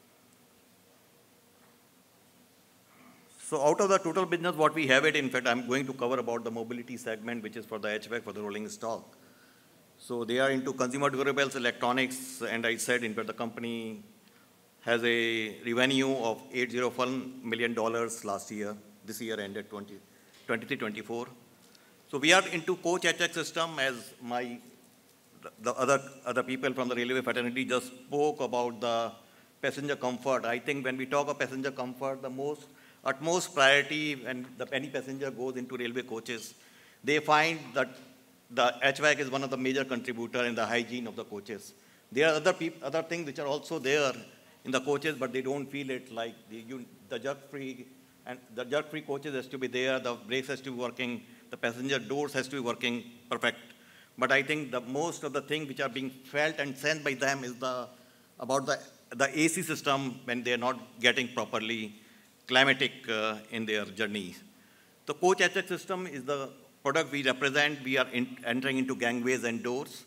So out of the total business, what we have it, in fact, I'm going to cover about the mobility segment, which is for the HVAC, for the rolling stock. So they are into consumer durables, electronics, and I said, in fact, the company has a revenue of $801 million last year. This year ended 23-24. So we are into coach HVAC system, as the other people from the railway fraternity just spoke about the passenger comfort. I think when we talk of passenger comfort, the utmost priority when any passenger goes into railway coaches, they find that the HVAC is one of the major contributors in the hygiene of the coaches. There are other things which are also there in the coaches, but they don't feel it, like the jerk-free, and the jerk-free coaches has to be there, the brakes has to be working, the passenger doors has to be working perfect. But I think the most of the things which are being felt and sensed by them is about the AC system when they are not getting properly climatic in their journeys. The coach HVAC system is the product we represent. We are entering into gangways and doors.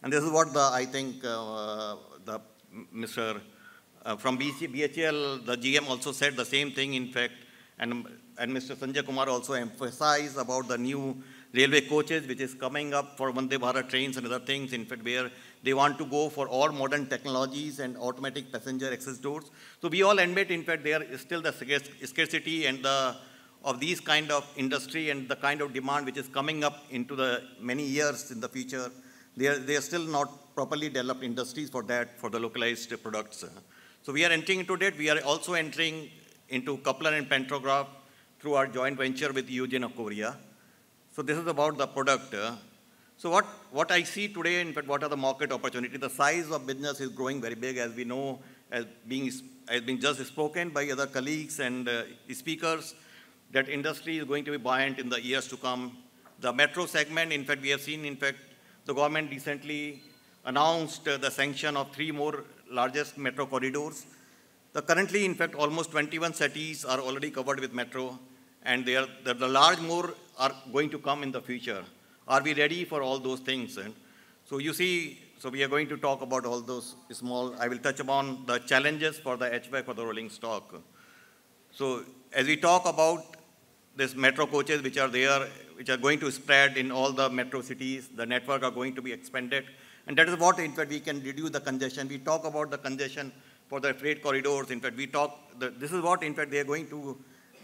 And this is what I think the Mr. From BHEL, the GM also said the same thing, in fact, and Mr. Sanjay Kumar also emphasized about the new railway coaches, which is coming up for Vande Bharat trains and other things, in fact, where they want to go for all modern technologies and automatic passenger access doors. So we all admit, in fact, there is still the scarcity and of these kind of industry and the kind of demand which is coming up into the many years in the future. They are still not properly developed industries for that, for the localized products. So we are entering into that. We are also entering into coupler and pantograph through our joint venture with Yujin of Korea. So this is about the product. So what I see today, in fact, what are the market opportunities? The size of business is growing very big, as we know, as being just spoken by other colleagues and speakers, that industry is going to be buoyant in the years to come. The metro segment, in fact, we have seen, in fact, the government recently announced the sanction of 3 more largest metro corridors. Currently, in fact, almost 21 cities are already covered with metro, and the large more are going to come in the future. Are we ready for all those things? And so you see, so we are going to talk about all those small, I will touch upon the challenges for the HVAC for the rolling stock. So as we talk about these metro coaches which are there, which are going to spread in all the metro cities, the network are going to be expanded. And that is what, in fact, we can reduce the congestion. We talk about the congestion for the freight corridors. In fact, this is what, in fact, they are going to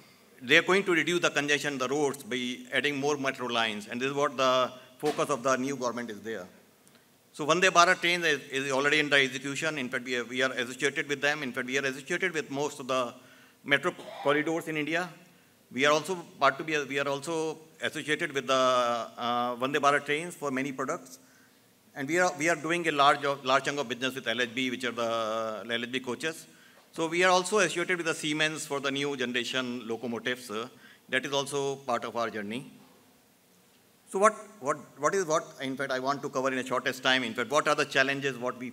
reduce the congestion on the roads by adding more metro lines. And this is what the focus of the new government is there. So Vande Bharat train is already in the execution. In fact, we are associated with them. In fact, we are associated with most of the metro corridors in India. We are also associated with the Vande Bharat trains for many products. And we are doing a large chunk of business with LHB, which are the LHB coaches. So we are also associated with the Siemens for the new generation locomotives. That is also part of our journey. So what in fact, I want to cover in a shortest time. In fact, what are the challenges, what we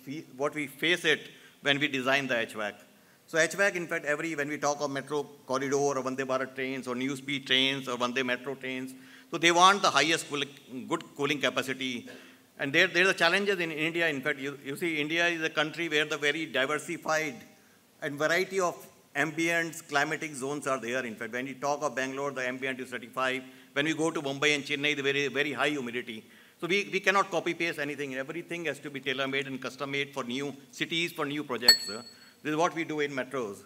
face it when we design the HVAC. So HVAC, in fact, when we talk of metro corridor or Vande Bharat trains or new speed trains or Vande Metro trains, so they want the highest good cooling capacity. And there are the challenges in India. In fact, you see, India is a country where the very diversified and variety of ambient climatic zones are there. In fact, when you talk of Bangalore, the ambient is 35. When we go to Mumbai and Chennai, the very, very high humidity. So we cannot copy-paste anything. Everything has to be tailor-made and custom-made for new cities, for new projects. This is what we do in metros.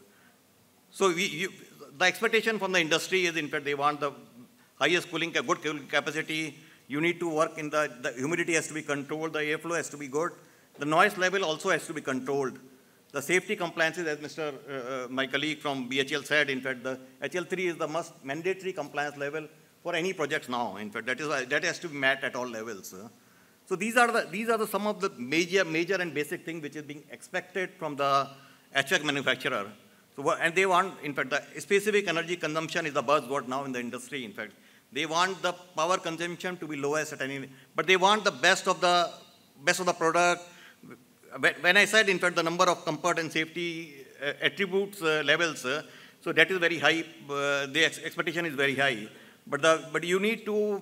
So the expectation from the industry is, in fact, they want the highest good cooling capacity. You need to work in the humidity has to be controlled, the airflow has to be good. The noise level also has to be controlled. The safety compliances, as my colleague from BHEL said, in fact, the HL3 is the mandatory compliance level for any projects now. In fact, that has to be met at all levels. So these are some of the major and basic things which is being expected from the HVAC manufacturer. So, and they want, in fact, the specific energy consumption is the buzzword now in the industry. In fact, they want the power consumption to be lowest at any, but they want the best of the product. When I said, in fact, the number of comfort and safety attributes levels, so that is very high. The expectation is very high. But you need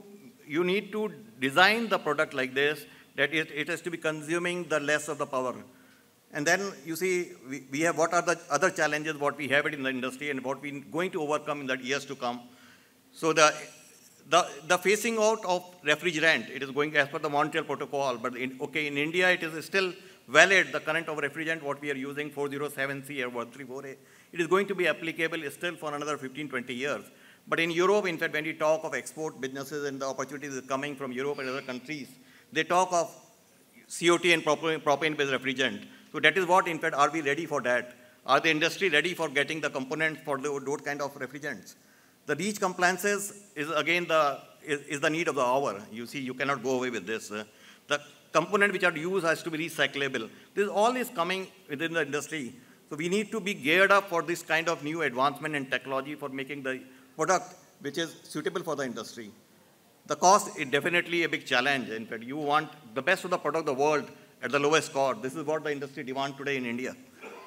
to design the product like this, that it has to be consuming the less of the power. And then you see, we have what are the other challenges, what we have it in the industry and what we're going to overcome in the years to come. So the phasing out of refrigerant, it is going as per the Montreal Protocol, but in India it is still valid, the current of refrigerant, what we are using, 407C or 134A, it is going to be applicable still for another 15, 20 years. But in Europe, in fact, when we talk of export businesses and the opportunities coming from Europe and other countries, they talk of COT and propane-based refrigerant. So that is what, in fact, are we ready for that? Are the industry ready for getting the components for those kind of refrigerants? The REACH compliances is again the need of the hour. You see, you cannot go away with this. The component which are used has to be recyclable. This all is coming within the industry. So we need to be geared up for this kind of new advancement in technology for making the product which is suitable for the industry. The cost is definitely a big challenge. In fact, you want the best of the product of the world at the lowest cost. This is what the industry demands today in India.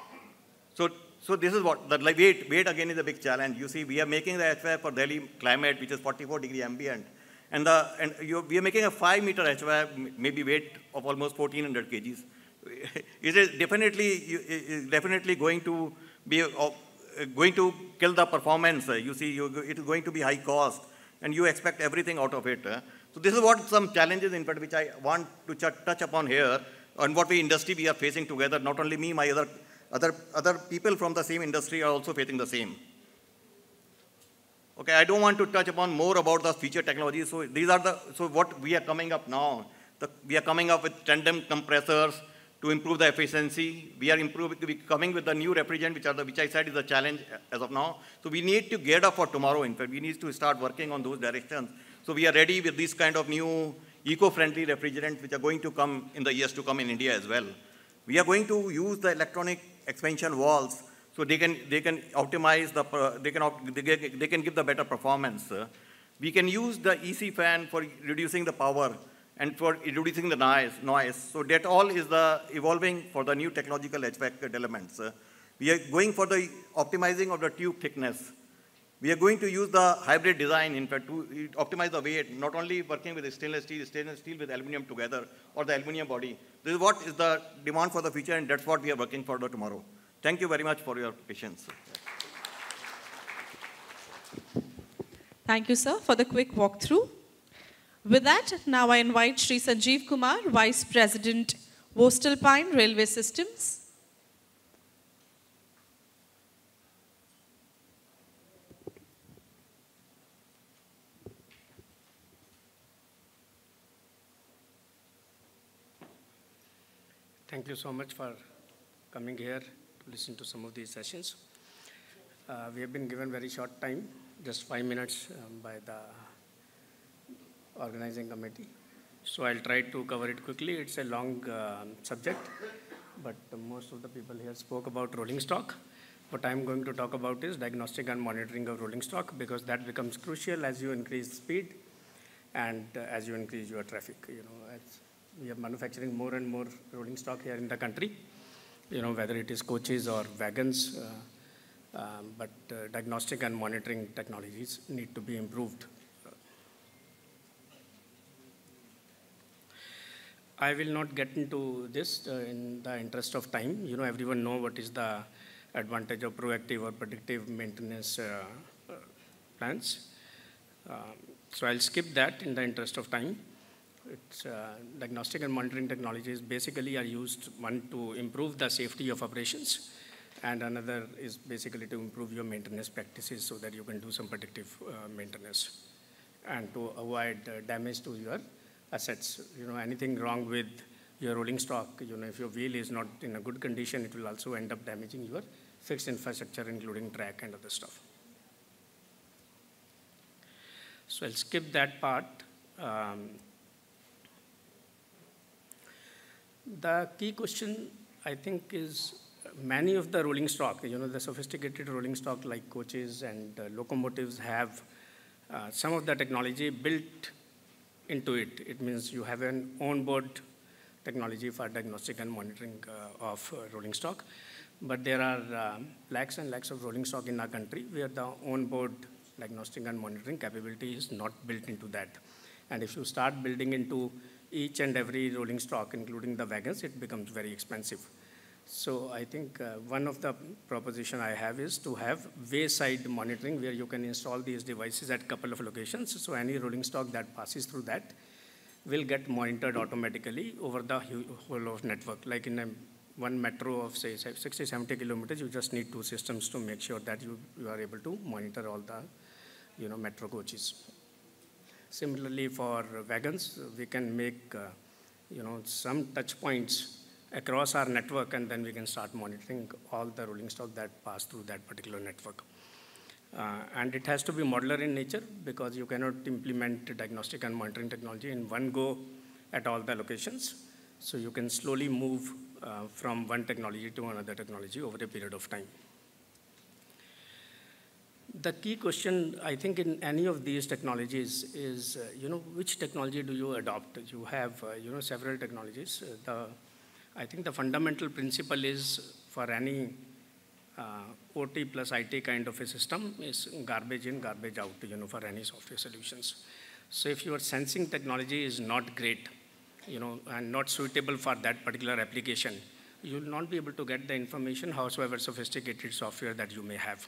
So this is what, the weight again is a big challenge. You see, we are making the HVAC for Delhi climate, which is 44 degree ambient. And we are making a 5-meter HVAC, maybe weight of almost 1,400 kgs. It is definitely going to be going to kill the performance. You see, it is going to be high cost, and you expect everything out of it. So this is what some challenges, in fact, which I want to touch upon here, and what we industry we are facing together. Not only me, my other people from the same industry are also facing the same. Okay, I don't want to touch upon more about the feature technology. So what we are coming up now, we are coming up with tandem compressors to improve the efficiency. We are coming with the new refrigerant, which I said is a challenge as of now. So we need to gear up for tomorrow. In fact, we need to start working on those directions. So we are ready with this kind of new eco-friendly refrigerants, which are going to come in the years to come in India as well. We are going to use the electronic expansion valves, so they can optimize they can give the better performance. We can use the EC fan for reducing the power and for reducing the noise. So that all is the evolving for the new technological HVAC developments. We are going for the optimizing of the tube thickness. We are going to use the hybrid design, in fact, to optimize the weight, not only working with the stainless steel with aluminum together, or the aluminum body. This is what is the demand for the future, and that's what we are working for tomorrow. Thank you very much for your patience. Thank you, sir, for the quick walkthrough. With that, now I invite Shri Sanjeev Kumar, Vice President, Voestalpine Railway Systems. Thank you so much for coming here to listen to some of these sessions. We have been given very short time, just 5 minutes by the organizing committee. So I'll try to cover it quickly. It's a long subject, but most of the people here spoke about rolling stock. What I'm going to talk about is diagnostic and monitoring of rolling stock, because that becomes crucial as you increase speed and as you increase your traffic. As we are manufacturing more and more rolling stock here in the country, whether it is coaches or wagons, but diagnostic and monitoring technologies need to be improved. I will not get into this in the interest of time. Everyone knows what is the advantage of proactive or predictive maintenance plans. So I'll skip that in the interest of time. It's diagnostic and monitoring technologies basically are used, one, to improve the safety of operations, and another is basically to improve your maintenance practices so that you can do some predictive maintenance and to avoid damage to your assets. Anything wrong with your rolling stock, if your wheel is not in a good condition, it will also end up damaging your fixed infrastructure, including track and other stuff. So I'll skip that part. The key question, I think, is many of the rolling stock, the sophisticated rolling stock like coaches and locomotives have some of the technology built into it. It means you have an onboard technology for diagnostic and monitoring of rolling stock. But there are lakhs and lakhs of rolling stock in our country where the onboard diagnostic and monitoring capability is not built into that. And if you start building into each and every rolling stock, including the wagons, it becomes very expensive. So I think one of the proposition I have is to have wayside monitoring, where you can install these devices at a couple of locations. So any rolling stock that passes through that will get monitored automatically over the whole of network. Like in one metro of, say, 60, 70 kilometers, you just need 2 systems to make sure that you are able to monitor all the metro coaches. Similarly, for wagons, we can make some touch points across our network, and then we can start monitoring all the rolling stock that pass through that particular network. And it has to be modular in nature, because you cannot implement diagnostic and monitoring technology in one go at all the locations. So you can slowly move from one technology to another technology over a period of time. The key question, I think, in any of these technologies is, which technology do you adopt? You have, several technologies. I think the fundamental principle is for any OT plus IT kind of a system is garbage in, garbage out, for any software solutions. So if your sensing technology is not great, and not suitable for that particular application, you will not be able to get the information, howsoever sophisticated software that you may have.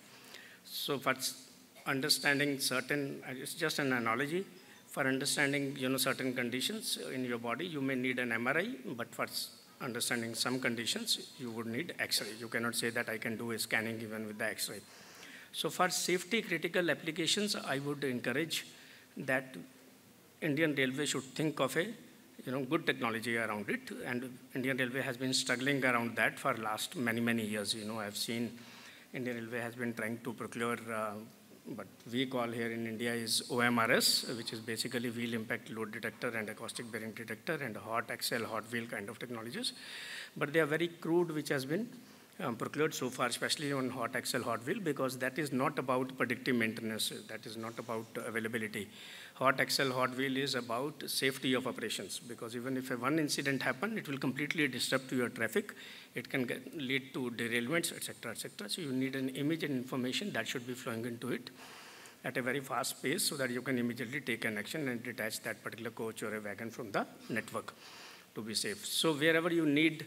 So for understanding certain, it's just an analogy, for understanding certain conditions in your body, you may need an MRI, but for understanding some conditions, you would need X-ray. You cannot say that I can do a scanning even with the X-ray. So for safety critical applications, I would encourage that Indian Railway should think of a good technology around it, and Indian Railway has been struggling around that for last many years. I've seen Indian Railway has been trying to procure what we call here in India is OMRS, which is basically wheel impact load detector and acoustic bearing detector and hot axle, hot wheel kind of technologies. But they are very crude, which has been procured so far, especially on hot axle, hot wheel, because that is not about predictive maintenance, that is not about availability. Hot axle, hot wheel is about safety of operations, because even if one incident happens, it will completely disrupt your traffic. It can lead to derailments, etc., etc. So you need an image and information that should be flowing into it at a very fast pace so that you can immediately take an action and detach that particular coach or a wagon from the network to be safe. So wherever you need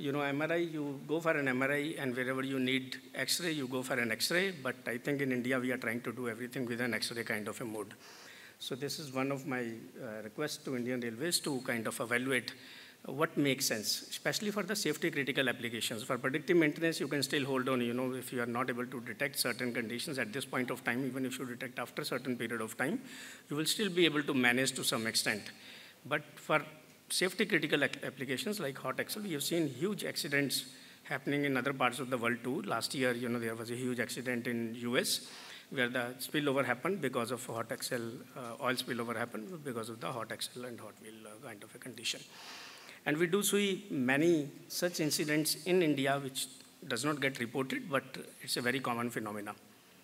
MRI, you go for an MRI, and wherever you need X-ray, you go for an X-ray. But I think in India, we are trying to do everything with an X-ray kind of a mode. So this is one of my requests to Indian Railways to kind of evaluate what makes sense, especially for the safety critical applications. For predictive maintenance, you can still hold on, if you are not able to detect certain conditions at this point of time, even if you detect after a certain period of time, you will still be able to manage to some extent. But for safety critical applications like hot axle, we have seen huge accidents happening in other parts of the world too. Last year, there was a huge accident in US where the spillover happened because of hot axle, oil spillover happened because of the hot axle and hot wheel kind of a condition. And we do see many such incidents in India which does not get reported, but it's a very common phenomenon.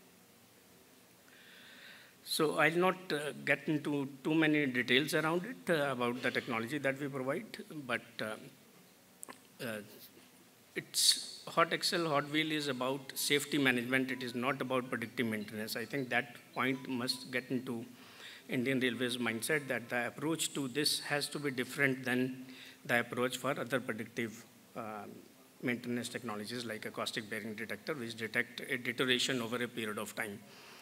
So I'll not get into too many details around it, about the technology that we provide, but it's hot axle, hot wheel is about safety management. It is not about predictive maintenance. I think that point must get into Indian Railways mindset, that the approach to this has to be different than the approach for other predictive maintenance technologies like acoustic bearing detector, which detect a deterioration over a period of time.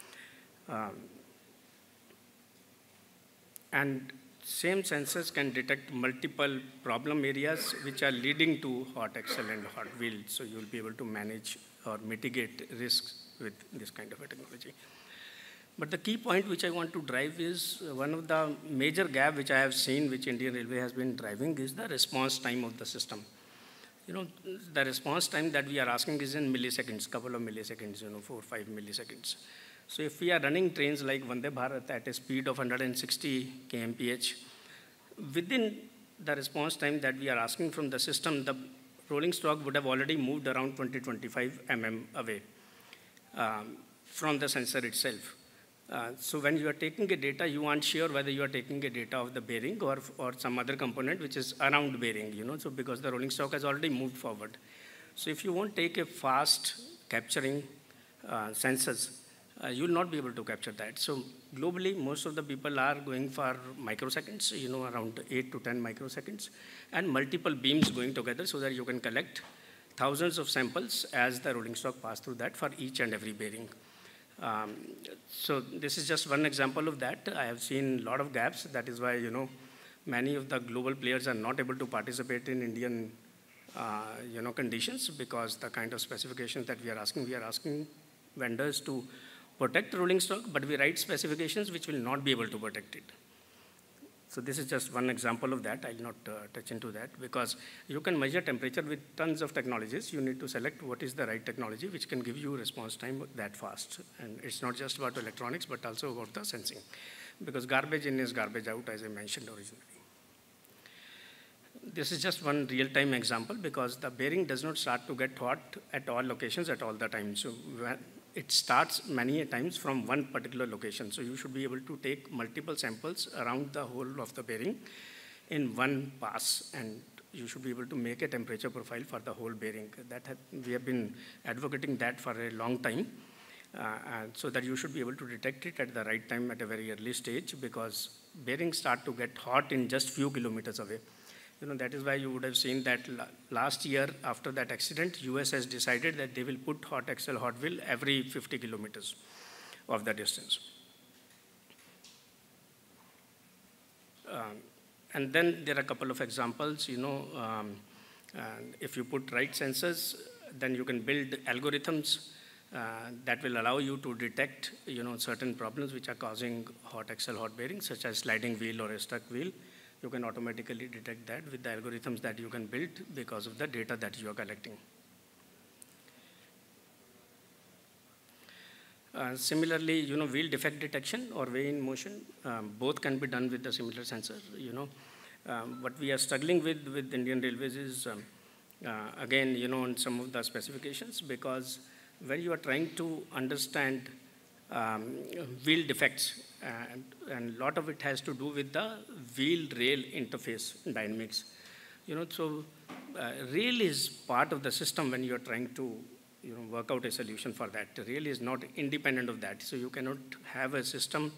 And same sensors can detect multiple problem areas which are leading to hot axle and hot wheel. So you'll be able to manage or mitigate risks with this kind of a technology. But the key point which I want to drive is one of the major gap which I have seen, which Indian Railway has been driving, is the response time of the system. The response time that we are asking is in milliseconds, couple of milliseconds, 4 or 5 milliseconds. So if we are running trains like Vande Bharat at a speed of 160 kmph, within the response time that we are asking from the system, the rolling stock would have already moved around 20-25 mm away from the sensor itself. So when you are taking a data, you aren't sure whether you are taking a data of the bearing or some other component which is around bearing, so because the rolling stock has already moved forward. So if you won't take a fast capturing sensors, you will not be able to capture that. So globally, most of the people are going for microseconds, around 8 to 10 microseconds, and multiple beams going together so that you can collect thousands of samples as the rolling stock pass through that for each and every bearing. So this is just one example of that. I have seen a lot of gaps. That is why, many of the global players are not able to participate in Indian, conditions, because the kind of specifications that we are asking vendors to protect rolling stock, but we write specifications which will not be able to protect it. So this is just one example of that. I will not touch into that, because you can measure temperature with tons of technologies. You need to select what is the right technology which can give you response time that fast. And it's not just about electronics, but also about the sensing, because garbage in is garbage out, as I mentioned originally. This is just one real-time example, because the bearing does not start to get hot at all locations at all the time. So it starts many times from one particular location. So you should be able to take multiple samples around the whole of the bearing in one pass, and you should be able to make a temperature profile for the whole bearing. We have been advocating that for a long time. and so that you should be able to detect it at the right time at a very early stage, because bearings start to get hot in just few kilometers away. That is why you would have seen that last year after that accident, US has decided that they will put hot axle, hot wheel every 50 kilometers of the distance. And then there are a couple of examples, if you put right sensors, then you can build algorithms that will allow you to detect, certain problems which are causing hot axle, hot bearing, such as sliding wheel or a stuck wheel. You can automatically detect that with the algorithms that you can build because of the data that you are collecting. Similarly, wheel defect detection or weigh in motion, both can be done with the similar sensor. What we are struggling with Indian Railways is, again, on some of the specifications, because when you are trying to understand wheel defects, and a lot of it has to do with the wheel-rail interface dynamics. So rail is part of the system when you are trying to work out a solution for that. Rail is not independent of that. So you cannot have a system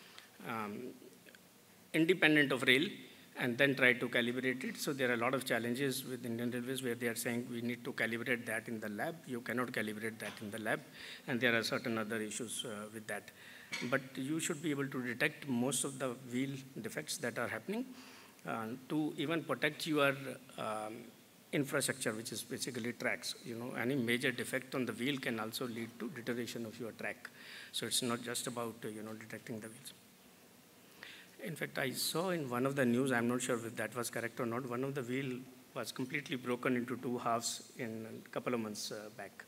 independent of rail and then try to calibrate it. So there are a lot of challenges with Indian Railways where they are saying we need to calibrate that in the lab. You cannot calibrate that in the lab. And there are certain other issues with that. But you should be able to detect most of the wheel defects that are happening to even protect your infrastructure, which is basically tracks. Any major defect on the wheel can also lead to deterioration of your track. So it's not just about, detecting the wheels. In fact, I saw in one of the news, I'm not sure if that was correct or not, one of the wheel was completely broken into two halves in a couple of months back.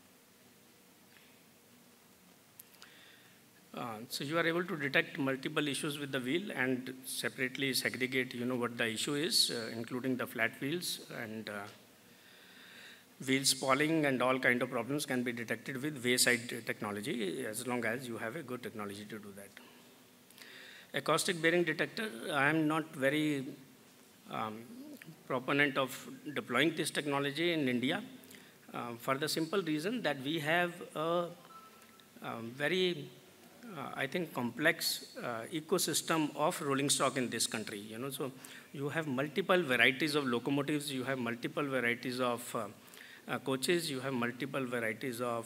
So you are able to detect multiple issues with the wheel and separately segregate, what the issue is, including the flat wheels, and wheel spalling and all kind of problems can be detected with wayside technology, as long as you have a good technology to do that. Acoustic bearing detector, I am not very proponent of deploying this technology in India for the simple reason that we have a very I think complex ecosystem of rolling stock in this country. So you have multiple varieties of locomotives, you have multiple varieties of coaches, you have multiple varieties of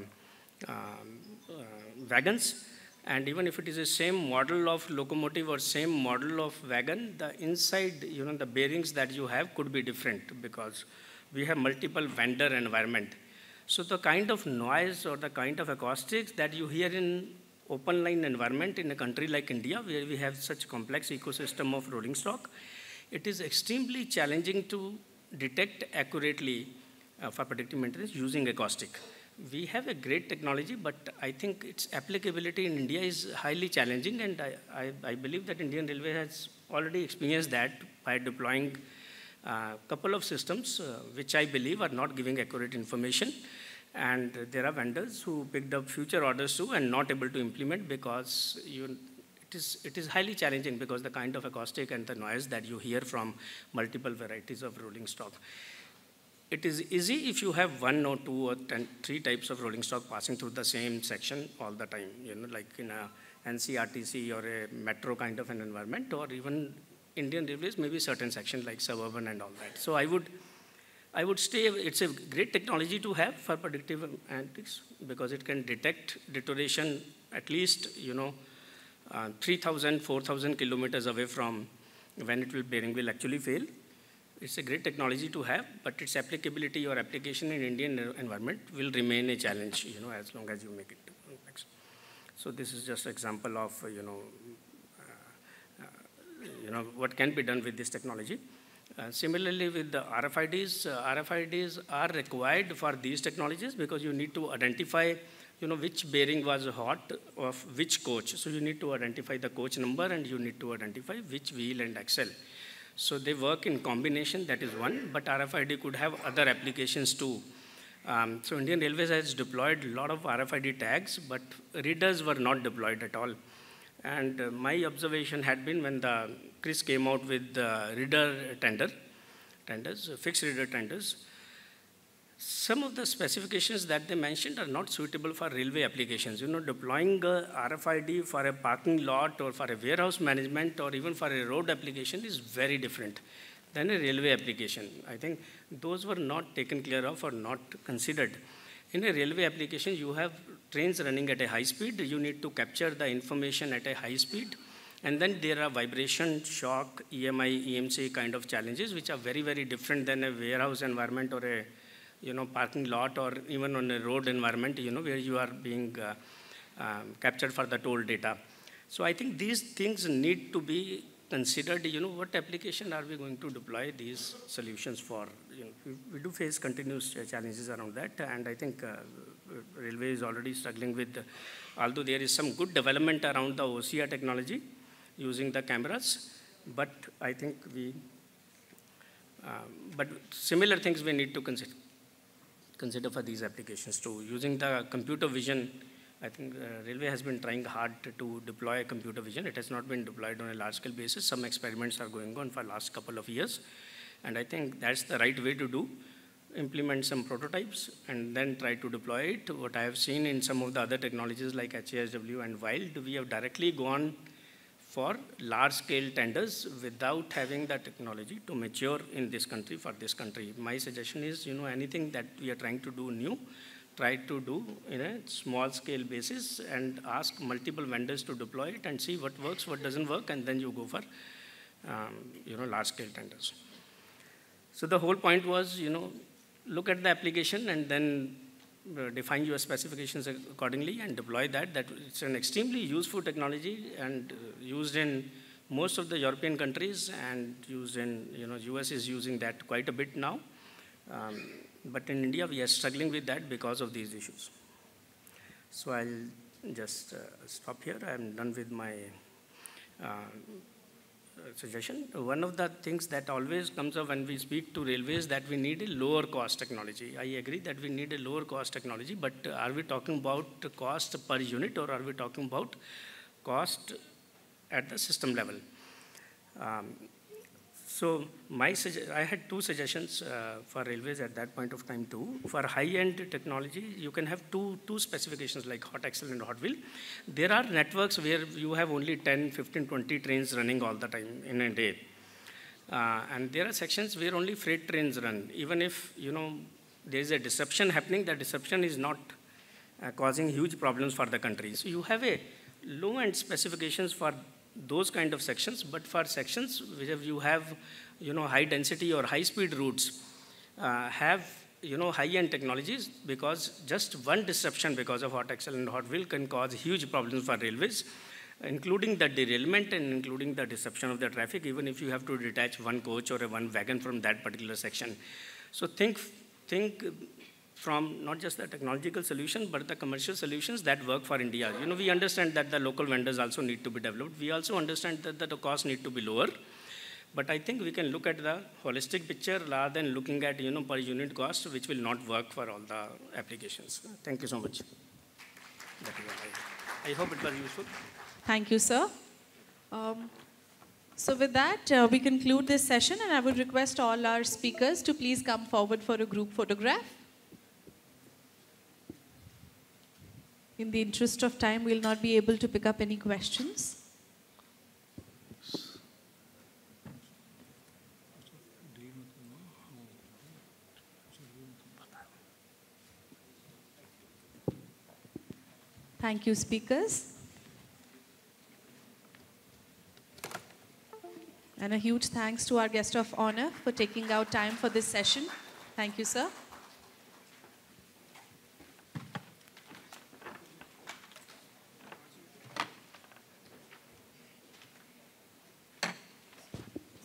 wagons, and even if it is the same model of locomotive or same model of wagon, the inside, the bearings that you have could be different because we have multiple vendor environment. So the kind of noise or the kind of acoustics that you hear in open line environment in a country like India, where we have such complex ecosystem of rolling stock, it is extremely challenging to detect accurately for predictive maintenance using acoustic. We have a great technology, but I think its applicability in India is highly challenging, and I believe that Indian Railway has already experienced that by deploying a couple of systems which I believe are not giving accurate information. And there are vendors who picked up future orders too and not able to implement because it is highly challenging because the kind of acoustic and the noise that you hear from multiple varieties of rolling stock. It is easy if you have one or two or three types of rolling stock passing through the same section all the time, like in a NCRTC or a metro kind of an environment, or even Indian Railways, maybe certain sections like suburban and all that. So I would say it's a great technology to have for predictive analytics because it can detect deterioration at least 3,000, 4,000 kilometers away from when bearing will actually fail. It's a great technology to have, but its applicability or application in Indian environment will remain a challenge, as long as you make it complex. So this is just an example of, what can be done with this technology. Similarly, with the RFIDs, RFIDs are required for these technologies because you need to identify, which bearing was hot of which coach. So you need to identify the coach number and you need to identify which wheel and axle. So they work in combination, that is one, but RFID could have other applications too. So Indian Railways has deployed a lot of RFID tags, but readers were not deployed at all. And my observation had been when the CRIS came out with the reader tenders, fixed reader tenders, some of the specifications that they mentioned are not suitable for railway applications. Deploying a RFID for a parking lot or for a warehouse management or even for a road application is very different than a railway application. I think those were not taken care of or not considered. In a railway application, you have trains running at a high speed. You need to capture the information at a high speed. And then there are vibration, shock, EMI, EMC kind of challenges, which are very, very different than a warehouse environment or a parking lot or even on a road environment, where you are being captured for the toll data. So I think these things need to be considered. What application are we going to deploy these solutions for? We do face continuous challenges around that, and I think railway is already struggling with, although there is some good development around the OCR technology using the cameras, but I think but similar things we need to consider for these applications too. Using the computer vision, I think railway has been trying hard to deploy computer vision. It has not been deployed on a large scale basis. Some experiments are going on for the last couple of years. And I think that's the right way to do. Implement some prototypes and then try to deploy it. What I have seen in some of the other technologies like HASW and WILD, we have directly gone for large scale tenders without having the technology to mature in this country for this country. My suggestion is, anything that we are trying to do new, try to do in a small scale basis and ask multiple vendors to deploy it and see what works, what doesn't work, and then you go for, large scale tenders. So the whole point was, look at the application and then define your specifications accordingly and deploy that. It's an extremely useful technology and used in most of the European countries and used in, US is using that quite a bit now. But in India, we are struggling with that because of these issues. So I'll just stop here. I'm done with my suggestion. One of the things that always comes up when we speak to railways that we need a lower cost technology. I agree that we need a lower cost technology, but are we talking about cost per unit or are we talking about cost at the system level? So I had two suggestions for railways at that point of time too. For high-end technology, you can have two specifications like hot axle and hot wheel. There are networks where you have only 10, 15, 20 trains running all the time in a day. And there are sections where only freight trains run. Even if, there is a disruption happening, the disruption is not causing huge problems for the country. So you have a low-end specifications for those kind of sections, but for sections where you have, high density or high speed routes, have, high-end technologies, because just one disruption because of hot axle and hot wheel can cause huge problems for railways, including the derailment and including the disruption of the traffic, even if you have to detach one coach or one wagon from that particular section. So think from not just the technological solution, but the commercial solutions that work for India. We understand that the local vendors also need to be developed. We also understand that the costs need to be lower. But I think we can look at the holistic picture rather than looking at, per unit cost, which will not work for all the applications. Thank you so much. I hope it was useful. Thank you, sir. So with that, we conclude this session, and I would request all our speakers to please come forward for a group photograph. In the interest of time, we'll not be able to pick up any questions. Thank you, speakers. And a huge thanks to our guest of honor for taking out time for this session. Thank you, sir.